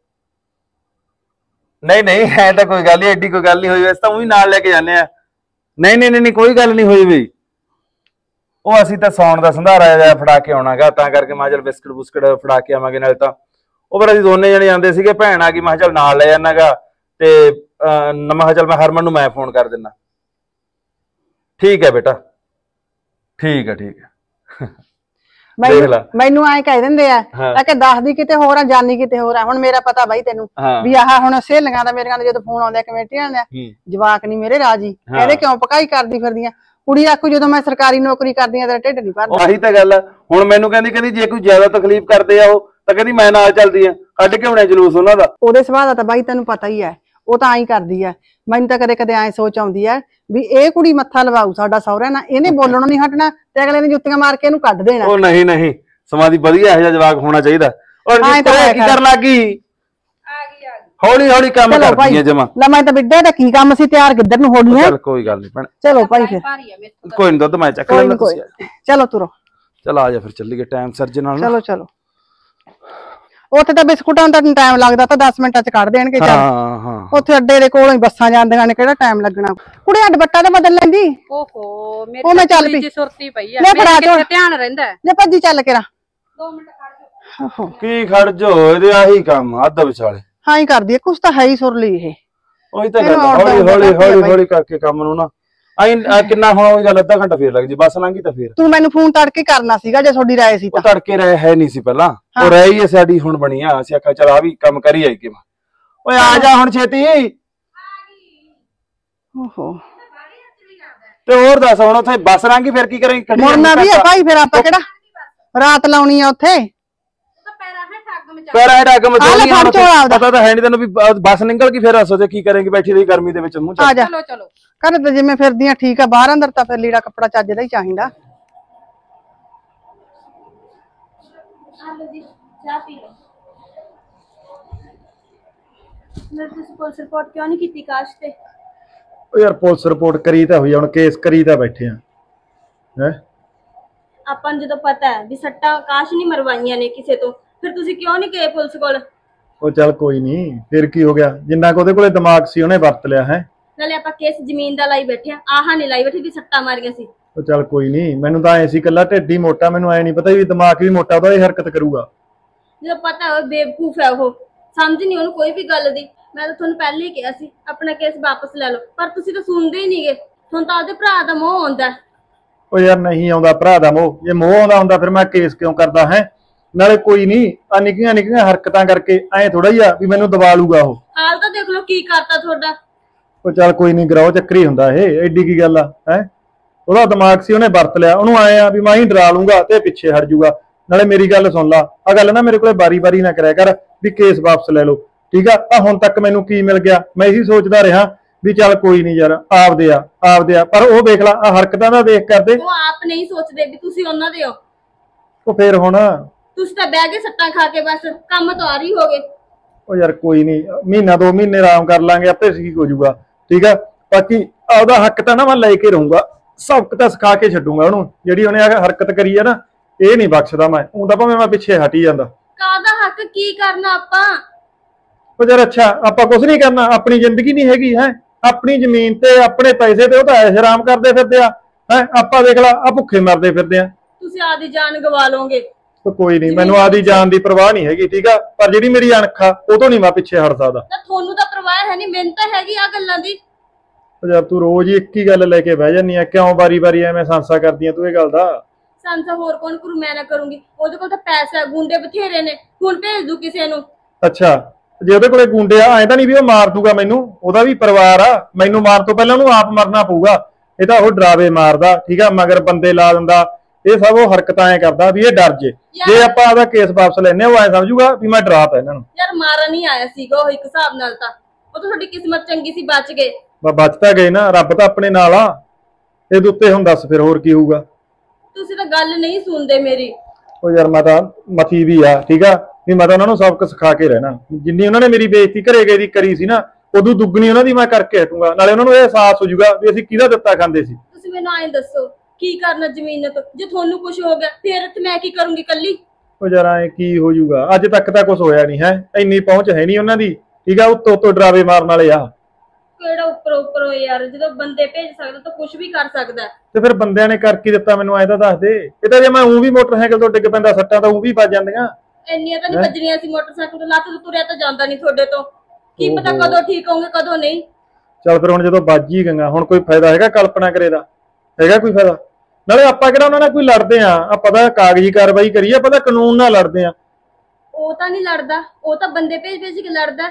ਨਹੀਂ ਨਹੀਂ ਹੈ ਤਾਂ ਕੋਈ ਗੱਲ ਨਹੀਂ, ਐਡੀ ਕੋਈ ਗੱਲ ਨਹੀਂ ਹੋਈ, ਵੈਸੇ ਤਾਂ ਉਹ ਵੀ ਨਾਲ ਲੈ ਕੇ ਜਾਂਦੇ ਆ। ਨਹੀਂ ਨਹੀਂ ਨਹੀਂ ਕੋਈ ਗੱਲ ਨਹੀਂ ਹੋਈ ਬਈ, ਉਹ ਅਸੀਂ ਤਾਂ ਸੌਣ ਦਾ ਸੰਧਾਰਾ ਜਿਹਾ ਫੜਾ ਕੇ ਆਉਣਾਗਾ, ਤਾਂ ਕਰਕੇ ਮੈਂ ਚੱਲ ਬਿਸਕਟ ਬੁਸਕਟ ਫੜਾ ਕੇ ਆਵਾਂਗੇ ਨਾਲ। ਤਾਂ ਉਹ ਫਿਰ ਅਸੀਂ ਦੋਨੇ ਜਣੇ ਜਾਂਦੇ ਸੀਗੇ, ਭੈਣ ਆ ਗਈ, ਮੈਂ ਚੱਲ ਨਾਲ ਲੈ ਜਾਣਾਗਾ। ਤੇ ਮੈਂ ਚੱਲ ਮੈਂ ਹਰਮਨ ਨੂੰ ਮੈਂ ਫੋਨ ਕਰ ਦਿੰਦਾ। ਠੀਕ ਹੈ ਬੇਟਾ, ਠੀਕ ਹੈ ਠੀਕ ਹੈ। ਦੇਖ ਲੈ ਮੈਨੂੰ ਐਂ ਕਹਿ ਦਿੰਦੇ ਆ ਹਾਂ। ਕਿ ਦੱਸਦੀ ਕਿਤੇ ਹੋਰ ਆ ਜਾਨੀ ਕਿਤੇ ਹੋਰ ਆ। ਹੁਣ ਮੇਰਾ ਪਤਾ ਬਾਈ ਤੈਨੂੰ ਹਾਂ ਵੀ ਆਹ ਹੁਣ ਸਹੇਲੀਆਂ ਦਾ ਮੇਰੀਆਂ ਦਾ ਜਦੋਂ ਫੋਨ ਆਉਂਦਾ ਕਮੇਟੀਆਂ ਦਾ ਜਵਾਕ ਨਹੀਂ ਮੇਰੇ ਰਾਜੀ ਕਹਿੰਦੇ ਕਿਉਂ ਪਕਾਈ ਕਰਦੀ ਫਿਰਦੀਆਂ ਕੁੜੀ ਆਖੂ ਜਦੋਂ ਮੈਂ ਸਰਕਾਰੀ ਨੌਕਰੀ ਕਰਦੀ ਆ ਤੇਰਾ ਢਿੱਡ ਨਹੀਂ ਭਰਦਾ। ਆਹੀ ਤਾਂ ਗੱਲ ਆ। ਹੁਣ ਮੈਨੂੰ ਕਹਿੰਦੀ ਜੇ ਕੋਈ ਜ਼ਿਆਦਾ ਤਕਲੀਫ ਕਰਦੇ ਆ ਉਹ ਤਾਂ ਕਹਿੰਦੀ ਮੈਂ ਨਾਲ ਚੱਲਦੀ ਆ ਕੱਢ ਕੇ ਆਉਣੇ ਜਲੂਸ ਉਹਨਾਂ ਦਾ। ਉਹਦੇ ਸੁਭਾਅ ਦਾ ਤਾਂ ਬਾਈ ਤੈਨੂੰ ਪਤਾ ਹੀ ਹੈ ਉਹ ਤਾਂ ਐਂ ਕਰਦੀ ਆ। ਮੈਨੂੰ ਤਾਂ ਕਦੇ ਕਦੇ ਐਂ ਸੋਚ ਆਉਂਦੀ ਆ ਵੀ ਇਹ ਕੁੜੀ ਮੱਥਾ ਲਵਾਊ ਸਾਡਾ ਸਹੁਰਾ ਨਾ ਇਹਨੇ ਬੋਲਣੋਂ ਨਹੀਂ ਹਟਣਾ ਤੇ ਅਗਲੇ ਨੇ ਜੁੱਤੀਆਂ ਮਾਰ ਕੇ ਇਹਨੂੰ ਕੱਢ ਦੇਣਾ। ਉਹ ਨਹੀਂ ਸਮਾਧੀ ਵਧੀਆ ਇਹੋ ਜਿਹਾ ਜਵਾਕ ਹੋਣਾ ਚਾਹੀਦਾ। ਔਰ ਕੀ ਕਰਨ ਲੱਗੀ ਹੌਲੀ ਹੌਲੀ ਕੰਮ ਕਰਦੀ ਹੈ ਜਮਾ। ਲੈ ਮੈਂ ਤਾਂ ਬਿੱਡੇ ਦਾ ਕੀ ਕੰਮ ਸੀ ਤਿਆਰ ਕਿੱਧਰ ਨੂੰ ਹੋ ਗਈ ਚੱਲ ਕੋਈ ਗੱਲ ਨਹੀਂ ਭੈਣ ਚਲੋ ਭਾਈ ਫਿਰ ਕੋਈ ਨਹੀਂ ਦੁੱਧ ਮੈਂ ਚੱਕ ਲੈਣਾ ਤੁਸੀਂ ਚਲੋ ਤੁਰੋ ਚਲ ਆ ਜਾ ਫਿਰ ਚੱਲੀਏ ਟਾਈਮ ਸਰਜ ਨਾਲ ਚਲੋ ਚਲੋ ਉੱਥੇ ਤਾਂ ਬਿਸਕੁਟਾਂ ਦਾ ਟਾਈਮ ਲੱਗਦਾ ਤਾਂ 10 ਮਿੰਟਾਂ ਚ ਕੱਢ ਦੇਣਗੇ। ਚੱਲ ਹਾਂ ਉੱਥੇ ਅੱਡੇ ਦੇ ਕੋਲੋਂ ਹੀ ਬੱਸਾਂ ਜਾਂਦੀਆਂ ਨੇ ਕਿਹੜਾ ਟਾਈਮ ਲੱਗਣਾ। ਕੁੜੀ ਆ ਦੁਪੱਟਾ ਤਾਂ ਬਦਲ ਲੈਂਦੀ। ਓਹੋ ਮੇਰੀ ਉਹ ਮੈਂ ਚੱਲ ਪਈ ਸੁਰਤੀ ਪਈ ਆ ਲੈ ਫੜਾ ਮੇਰੇ ਧਿਆਨ ਰਹਿੰਦਾ ਜੇ ਭੱਜੀ ਚੱਲ ਕੇ 2 ਮਿੰਟ ਖੜ ਜਾ। ਕੀ ਖੜ ਜੋ ਇਹਦੇ ਆਹੀ ਕੰਮ ਅੱਧ ਵਿਚਾਲੇ ਹਾਂ ਹੀ ਕਰਦੀ ਹੈ ਕੁਛ ਤਾਂ ਹੈ ਹੀ ਸੁਰਲੀ ਇਹ। ਉਹੀ ਤਾਂ ਗੱਲ ਹੌਲੀ ਕਰਕੇ ਕੰਮ ਨੂੰ ਨਾ ਆਈ ਕਿੰਨਾ ਹੁਣ ਉਹੀ ਗੱਲ ਅੱਧਾ ਘੰਟਾ ਫੇਰ ਲੱਗ ਜੀ ਬੱਸ ਲੰਘੀ ਤਾਂ ਫੇਰ ਤੂੰ ਮੈਨੂੰ ਫੋਨ ਤੜਕੇ ਕਰਨਾ ਸੀਗਾ ਜੇ ਤੁਹਾਡੀ ਰਾਏ ਸੀ ਉਹ ਤਾਂ। ਤੜਕੇ ਰਹਿ ਹੈ ਨਹੀਂ ਸੀ ਪਹਿਲਾਂ ਉਹ ਰਹਿ ਹੀ ਸਾਡੀ ਹੁਣ ਬਣੀ ਆ ਅਸੀਂ ਆਖਿਆ ਚਲ ਆ ਵੀ ਕੰਮ ਕਰੀ ਆਈ ਕਿ ਓਏ ਆ ਜਾ ਹੁਣ ਛੇਤੀ। ਓਹੋ ਤੇ ਹੋਰ ਦੱਸ ਹੁਣ ਉੱਥੇ ਬੱਸ ਲੰਘੀ ਫਿਰ ਕੀ ਕਰਾਂਗੇ ਮੁੜਨਾ ਵੀ ਆ ਭਾਈ ਫਿਰ ਆਪਾਂ ਕਿਹੜਾ ਰਾਤ ਲਾਉਣੀ ਆ ਉੱਥੇ। ਪਰ ਇਹ ਡੱਗ ਮਚਾਉਣੀ ਪਤਾ ਤਾਂ ਹੈ ਨਹੀਂ ਤੈਨੂੰ ਵੀ ਬੱਸ ਨਿਕਲ ਗਈ ਫਿਰ ਸੋਚੇ ਕੀ ਕਰਾਂਗੇ ਬੈਠੀ ਰਹੀ ਗਰਮੀ ਦੇ ਵਿੱਚ ਮੂੰਹ ਚ। ਚਲੋ ਚਲੋ ਘਰ ਤੇ ਜਿਵੇਂ ਫਿਰਦੀਆਂ ਠੀਕ ਆ ਬਾਹਰ ਅੰਦਰ ਤਾਂ ਫਿਰ ਲੀੜਾ ਕੱਪੜਾ ਚੱਜ ਦਾ ਹੀ ਚਾਹੀਦਾ। ਤੁਸੀਂ ਪੁਲਿਸ ਰਿਪੋਰਟ ਕਿਉਂ ਨਹੀਂ ਕੀਤੀ ਕਾਸ਼ ਤੇ? ਉਹ ਯਾਰ ਪੁਲਿਸ ਰਿਪੋਰਟ ਕਰੀ ਤਾਂ ਹੋਈ ਹੁਣ ਕੇਸ ਕਰੀ ਤਾਂ ਬੈਠੇ ਆ ਹੈ। ਆਪਾਂ ਨੂੰ ਜਦੋਂ ਪਤਾ ਹੈ ਵੀ ਸੱਟਾਂ ਕਾਸ਼ ਨਹੀਂ ਮਰਵਾਈਆਂ ਨੇ ਕਿਸੇ ਤੋਂ ਫਿਰ ਤੁਸੀਂ ਕਿਉਂ ਨਹੀਂ ਗਏ ਪੁਲਿਸ ਕੋਲ? ਉਹ ਚੱਲ ਕੋਈ ਨਹੀਂ ਫਿਰ ਕੀ ਹੋ ਗਿਆ ਜਿੰਨਾ ਕੁ ਉਹਦੇ ਕੋਲੇ ਦਿਮਾਗ ਸੀ ਉਹਨੇ ਵਰਤ ਲਿਆ ਹੈ। ਨਾਲੇ ਆਪਾਂ ਕੇਸ ਜ਼ਮੀਨ ਦਾ ਲਾਈ ਬੈਠੇ ਆ ਆਹਾਂ ਨਹੀਂ ਲਾਈ ਬੈਠੇ ਵੀ ਸੱਟਾਂ ਮਾਰੀਆਂ ਸੀ। ਉਹ ਚੱਲ ਕੋਈ ਨਹੀਂ ਮੈਨੂੰ ਤਾਂ ਐ ਸੀ ਕੱਲਾ ਢਿੱਡ ਹੀ ਮੋਟਾ ਮੈਨੂੰ ਐ ਨਹੀਂ ਪਤਾ ਵੀ ਦਿਮਾਗ ਵੀ ਮੋਟਾ ਉਹਦਾ ਇਹ ਹਰਕਤ ਕਰੂਗਾ। ਜਦੋਂ ਪਤਾ ਉਹ ਬੇਵਕੂਫ ਹੈ ਉਹ ਸਮਝ ਨਹੀਂ ਉਹਨੂੰ ਕੋਈ ਵੀ ਗੱਲ ਦੀ। ਮੈਂ ਤਾਂ ਤੁਹਾਨੂੰ ਪਹਿਲੇ ਹੀ ਕਿਹਾ ਸੀ ਆਪਣਾ ਕੇਸ ਵਾਪਸ ਲੈ ਲਓ ਪਰ ਤੁਸੀਂ ਤਾਂ ਸੁਣਦੇ ਹੀ ਨਹੀਂਗੇ। ਤੁਹਾਨੂੰ ਤਾਂ ਉਹਦੇ ਭਰਾ ਦਾ ਮੋਹ ਆਉਂਦਾ। ਉਹ ਯਾਰ ਨਹੀਂ ਆਉਂਦਾ ਭਰਾ ਦਾ ਮੋਹ ਜੇ ਮੋਹ ਆਉਂਦਾ ਹੁੰਦਾ ਫਿਰ ਮੈਂ ਕੇਸ ਕਿਉਂ ਕਰਦਾ ਹੈ। ਨਾਲੇ ਕੋਈ ਨਹੀਂ ਆ ਨਿੱਕੀਆਂ ਨਿੱਕੀਆਂ ਹਰਕਤਾਂ ਕਰਕੇ ਐ ਥੋੜਾ ਹੀ ਆ ਵੀ ਮੈਨੂੰ ਦਬਾ ਲੂਗਾ ਉਹ। ਹਾਲ ਤਾਂ ਦੇਖ ਲਓ ਕੀ ਕਰਤਾ ਤੁਹਾਡਾ। ਉਹ ਚੱਲ ਕੋਈ ਨਹੀਂ ਗਰਾਹ ਚੱਕਰੀ ਹੁੰਦਾ ਇਹ ਐਡੀ ਕੀ ਗੱਲ ਆ ਹੈ। ਉਹਦਾ ਦਿਮਾਗ ਸੀ ਉਹਨੇ ਵਰਤ ਲਿਆ ਉਹਨੂੰ ਆਏ ਆ ਵੀ ਮੈਂ ਹੀ ਡਰਾ ਲੂੰਗਾ ਤੇ ਪਿੱਛੇ ਹਟ ਜਾਊਗਾ। ਨਾਲੇ ਮੇਰੀ ਗੱਲ ਸੁਣ ਲਾ ਆ ਗੱਲ ਨਾ ਮੇਰੇ ਕੋਲੇ ਬਾਰੀ ਨਾ ਕਰਿਆ ਕਰ ਵੀ ਕੇਸ ਵਾਪਸ ਲੈ ਲਓ ਠੀਕ ਆ। ਹੁਣ ਤੱਕ ਮੈਨੂੰ ਕੀ ਮਿਲ ਗਿਆ ਮੈਂ ਇਹੀ ਸੋਚਦਾ ਰਿਹਾ ਵੀ ਚੱਲ ਕੋਈ ਨਹੀਂ ਯਾਰ ਆਪਦੇ ਆ ਪਰ ਉਹ ਦੇਖ ਲਾ ਆ ਹਰਕਤਾਂ ਦਾ ਦੇਖ ਕਰਦੇ ਉਹ ਆਪ ਨਹੀਂ ਸੋਚਦੇ ਵੀ ਤੁਸੀਂ ਉਹਨਾਂ ਦੇ ਹੋ। ਉਹ ਫੇਰ ਹੁਣ ਤੁਸੀਂ ਤਾਂ ਬਹਿ ਕੇ ਸੱਟਾਂ ਖਾ ਕੇ ਬਸ ਕੰਮ ਤੋਂ ਆ ਰਹੀ ਹੋਗੇ। ਉਹ ਯਾਰ ਕੋਈ ਨਹੀਂ ਮਹੀਨਾ 2 ਮਹੀਨੇ ਆਰਾਮ ਕਰ ਲਾਂਗੇ ਆਪੇ ਠੀਕ ਹੋ ਜਾਊਗਾ ਠੀਕ ਆ। ਬਾਕੀ ਉਹਦਾ ਹੱਕ ਤਾਂ ਨਾ ਮੈਂ ਲੈ ਕੇ ਰਹੂੰਗਾ ਸਬਕ ਤਾਂ ਸਿਖਾ ਕੇ ਛੱਡੂੰਗਾ ਉਹਨੂੰ ਜਿਹੜੀ ਉਹਨੇ ਹਰਕਤ ਕਰੀ ਆ ਨਾ ਇਹ ਨਹੀਂ ਬਖਸ਼ਦਾ ਮੈਂ ਉਹਦਾ ਭਾਵੇਂ ਮੈਂ ਪਿੱਛੇ ਹਟ ਹੀ ਜਾਂਦਾ। ਕਾਹਦਾ ਹੱਕ ਕੀ ਕਰਨਾ ਆਪਾਂ? ਉਹ ਯਾਰ ਅੱਛਾ ਆਪਾਂ ਕੁਝ ਨਹੀਂ ਕਰਨਾ ਆਪਣੀ ਜ਼ਿੰਦਗੀ ਨਹੀਂ ਹੈਗੀ ਹੈ ਆਪਣੀ ਜ਼ਮੀਨ ਤੇ ਆਪਣੇ ਪੈਸੇ ਤੇ ਉਹ ਤਾਂ ਐਸ਼ ਆਰਾਮ ਕਰਦੇ ਫਿਰਦੇ ਆ ਹੈ। ਆਪਾਂ ਦੇਖ ਲਾ ਆ ਭੁੱਖੇ ਮਰਦੇ ਫਿਰਦੇ ਆ। ਤੁਸੀਂ ਆਦੀ ਜਾਨ ਗਵਾ ਲਓਗੇ। ਕੋਈ ਨਹੀਂ ਮੈਨੂੰ ਆਦੀ ਜਾਨ ਦੀ ਪਰਵਾਹ ਨਹੀਂ ਹੈਗੀ ਠੀਕ ਆ ਪਰ ਜਿਹੜੀ ਮੇਰੀ ਅਣਖ ਆ ਉਹ ਤੋਂ ਨਹੀਂ ਮੈਂ ਪਿੱਛੇ ਹਟ ਸਕਦਾ। ਤਾਂ ਤੁਹਾਨੂੰ ਤਾਂ ਪਰਵਾਹ ਹੈ ਨਹੀਂ ਮੈਨੂੰ ਤਾਂ ਹੈਗੀ ਆ ਗੱਲਾਂ ਦੀ। ਉਹ ਯਾਰ ਤੂੰ ਰੋਜ਼ ਹੀ ਇੱਕ ਹੀ ਗੱਲ ਲੈ ਕੇ ਬਹਿ ਜਾਂਦੀ ਆ ਕਿਉਂ ਵਾਰੀ ਐਵੇਂ ਸੰਸਾ ਕਰਦੀ ਆ ਤੂੰ ਇਹ ਗੱਲ ਦਾ। ਸੰਸਾ ਹੋਰ ਕੌਣ ਕਰੂ ਮੈਂ ਨਾ ਕਰੂੰਗੀ। ਉਹਦੇ ਕੋਲ ਤਾਂ ਪੈਸਾ ਗੁੰਡੇ ਬਥੇਰੇ ਨੇ ਹੁਣ ਭੇਜ ਦੂ ਕਿਸੇ ਨੂੰ। ਅੱਛਾ ਜੇ ਉਹਦੇ ਕੋਲੇ ਗੁੰਡੇ ਆ ਐਂ ਤਾਂ ਨਹੀਂ ਵੀ ਉਹ ਮਾਰ ਦੂਗਾ ਮੈਨੂੰ ਉਹਦਾ ਵੀ ਪਰਿਵਾਰ ਆ ਮੈਨੂੰ ਮਾਰਨ ਤੋਂ ਪਹਿਲਾਂ ਉਹਨੂੰ ਆਪ ਮਰਨਾ ਪਊਗਾ। ਇਹ ਤਾਂ ਉਹ ਡਰਾਵੇ ਮਾਰਦਾ ਠੀਕ ਆ ਮਗਰ ਬੰਦੇ ਲਾ ਦਿੰਦਾ ਇਹ ਸਭ ਉਹ ਹਰਕਤਾਂ ਐ ਕਰਦਾ ਵੀ ਇਹ ਡਰ ਜੇ ਆਪਾਂ ਉਹਦਾ ਕੇਸ ਵਾਪਸ ਲੈਨੇ ਉਹ ਐ ਸਮਝੂਗਾ ਵੀ ਮੈਂ ਡਰਾਤਾ ਇਹਨਾਂ ਨੂੰ। ਯਾਰ ਮਾਰਨ ਹੀ ਆਇਆ ਸੀਗਾ ਉਹ ਇੱਕ ਹਿਸਾਬ ਨਾਲ ਤਾਂ ਉਹ ਤਾਂ ਤੁਹਾਡੀ ਕਿਸਮਤ ਚੰਗੀ ਸੀ ਬਚ ਗਏ। ਬਚ ਤਾਂ ਗਏ ਨਾ ਰੱਬ ਤਾਂ ਆਪਣੇ ਨਾਲ ਆ ਇਹਦੇ ਉੱਤੇ ਹੁਣ ਦੱਸ ਫਿਰ ਹੋਰ ਕੀ ਹੋਊਗਾ। ਤੁਸੀਂ ਤਾਂ ਗੱਲ ਨਹੀਂ ਸੁਣਦੇ ਮੇਰੀ। ਉਹ ਯਾਰ ਮੈਂ ਤਾਂ ਮਥੀ ਵੀ ਆ ਠੀਕ ਆ ਵੀ ਮੈਂ ਤਾਂ ਉਹਨਾਂ ਨੂੰ ਸਬਕ ਸਿਖਾ ਕੇ ਰਹਿਣਾ ਜਿੰਨੀ ਉਹਨਾਂ ਨੇ ਮੇਰੀ ਬੇਇੱਜ਼ਤੀ ਘਰੇ ਗਏ ਦੀ ਕਰੀ ਸੀ ਨਾ ਉਦੋਂ ਦੁੱਗਣੀ ਉਹਨਾਂ ਦੀ ਮੈਂ ਕਰਕੇ ਹਟੂੰਗਾ। ਨਾਲੇ ਉਹਨਾਂ ਨੂੰ ਇਹ ਅਹਿਸਾਸ ਹੋ ਜਾਊਗਾ ਵੀ ਅਸੀਂ ਕਿਹਦਾ ਦਿੱਤਾ ਖਾਂਦੇ ਸੀ। ਤੁਸੀਂ ਮੈਨੂੰ ਐਂ ਦੱਸੋ ਕੀ ਕਰਨਾ ਜ਼ਮੀਨ ਤੋਂ ਜੇ ਤੁਹਾਨੂੰ ਕੁਝ ਹੋ ਗਿਆ ਫਿਰ ਤੇ ਮੈਂ ਕੀ ਕਰੂੰਗੀ ਕੱਲੀ? ਉਹ ਯਾਰ ਐ ਕੀ ਹੋ ਜਾਊਗਾ ਅੱਜ ਤੱਕ ਤਾਂ ਕੁਝ ਹੋਇਆ ਨਹੀਂ ਹੈ ਇੰਨੀ ਪਹੁੰਚ ਹੈ ਨਹੀਂ ਉਹਨਾਂ ਦੀ ਠੀਕ ਆ ਉੱਤੋਂ ਡਰਾਵੇ ਮਾਰਨ ਵਾਲੇ ਆ। ਕਿਹੜਾ ਉੱਪਰ ਹੋਏ ਯਾਰ ਜਦੋਂ ਬੰਦੇ ਭੇਜ ਸਕਦਾ ਤਾਂ ਕੁਝ ਵੀ ਕਰ ਸਕਦਾ। ਤੇ ਫਿਰ ਬੰਦਿਆਂ ਨੇ ਕਰ ਕੀ ਦਿੱਤਾ ਮੈਨੂੰ ਐਂ ਤਾਂ ਦੱਸ ਦੇ। ਇਹ ਤਾਂ ਜੇ ਮੈਂ ਵੀ ਮੋਟਰਸਾਈਕਲ ਤੋਂ ਡਿੱਗ ਪੈਂਦਾ ਸੱਟਾਂ ਤਾਂ ਵੀ ਵੱਜ ਜਾਂਦੀਆਂ। ਇੰਨੀਆਂ ਤਾਂ ਨਹੀਂ ਵੱਜਣੀਆਂ ਸੀ ਮੋਟਰਸਾਈਕਲ ਤੋਂ ਲੱਤ ਤੋਂ ਤੁਰਿਆ ਤਾਂ ਜਾਂਦਾ ਨਹੀਂ ਤੁਹਾਡੇ ਤੋਂ ਕੀ ਪਤਾ ਕਦੋਂ ਠੀਕ ਹੋਗੇ ਕਦੋਂ ਨਹੀਂ। ਚੱਲ ਫਿਰ ਹੁਣ ਜਦੋਂ ਵੱਜ ਹੀ ਗਈਆਂ ਹੁਣ ਕੋਈ ਫਾਇਦਾ ਹੈਗਾ ਕਲਪਨਾ ਕਰੇ ਦਾ ਹੈਗਾ ਕੋਈ ਫਾਇਦਾ ਨਾਲੇ ਆਪਾਂ ਕਿਹੜਾ ਉਹਨਾਂ ਨਾਲ ਕੋਈ ਲੜਦੇ ਆ, ਆਪਾਂ ਤਾਂ ਕਾਗਜ਼ੀ ਕਾਰਵਾਈ ਕਰੀਏ, ਆਪਾਂ ਤਾਂ ਕਾਨੂੰਨ ਨਾਲ ਲੜਦੇ ਆ। ਉਹ ਤਾਂ ਨਹੀਂ ਲੜਦਾ, ਉਹ ਤਾਂ ਬੰਦੇ ਭੇਜ ਭੇਜ ਕੇ ਲੜਦਾ।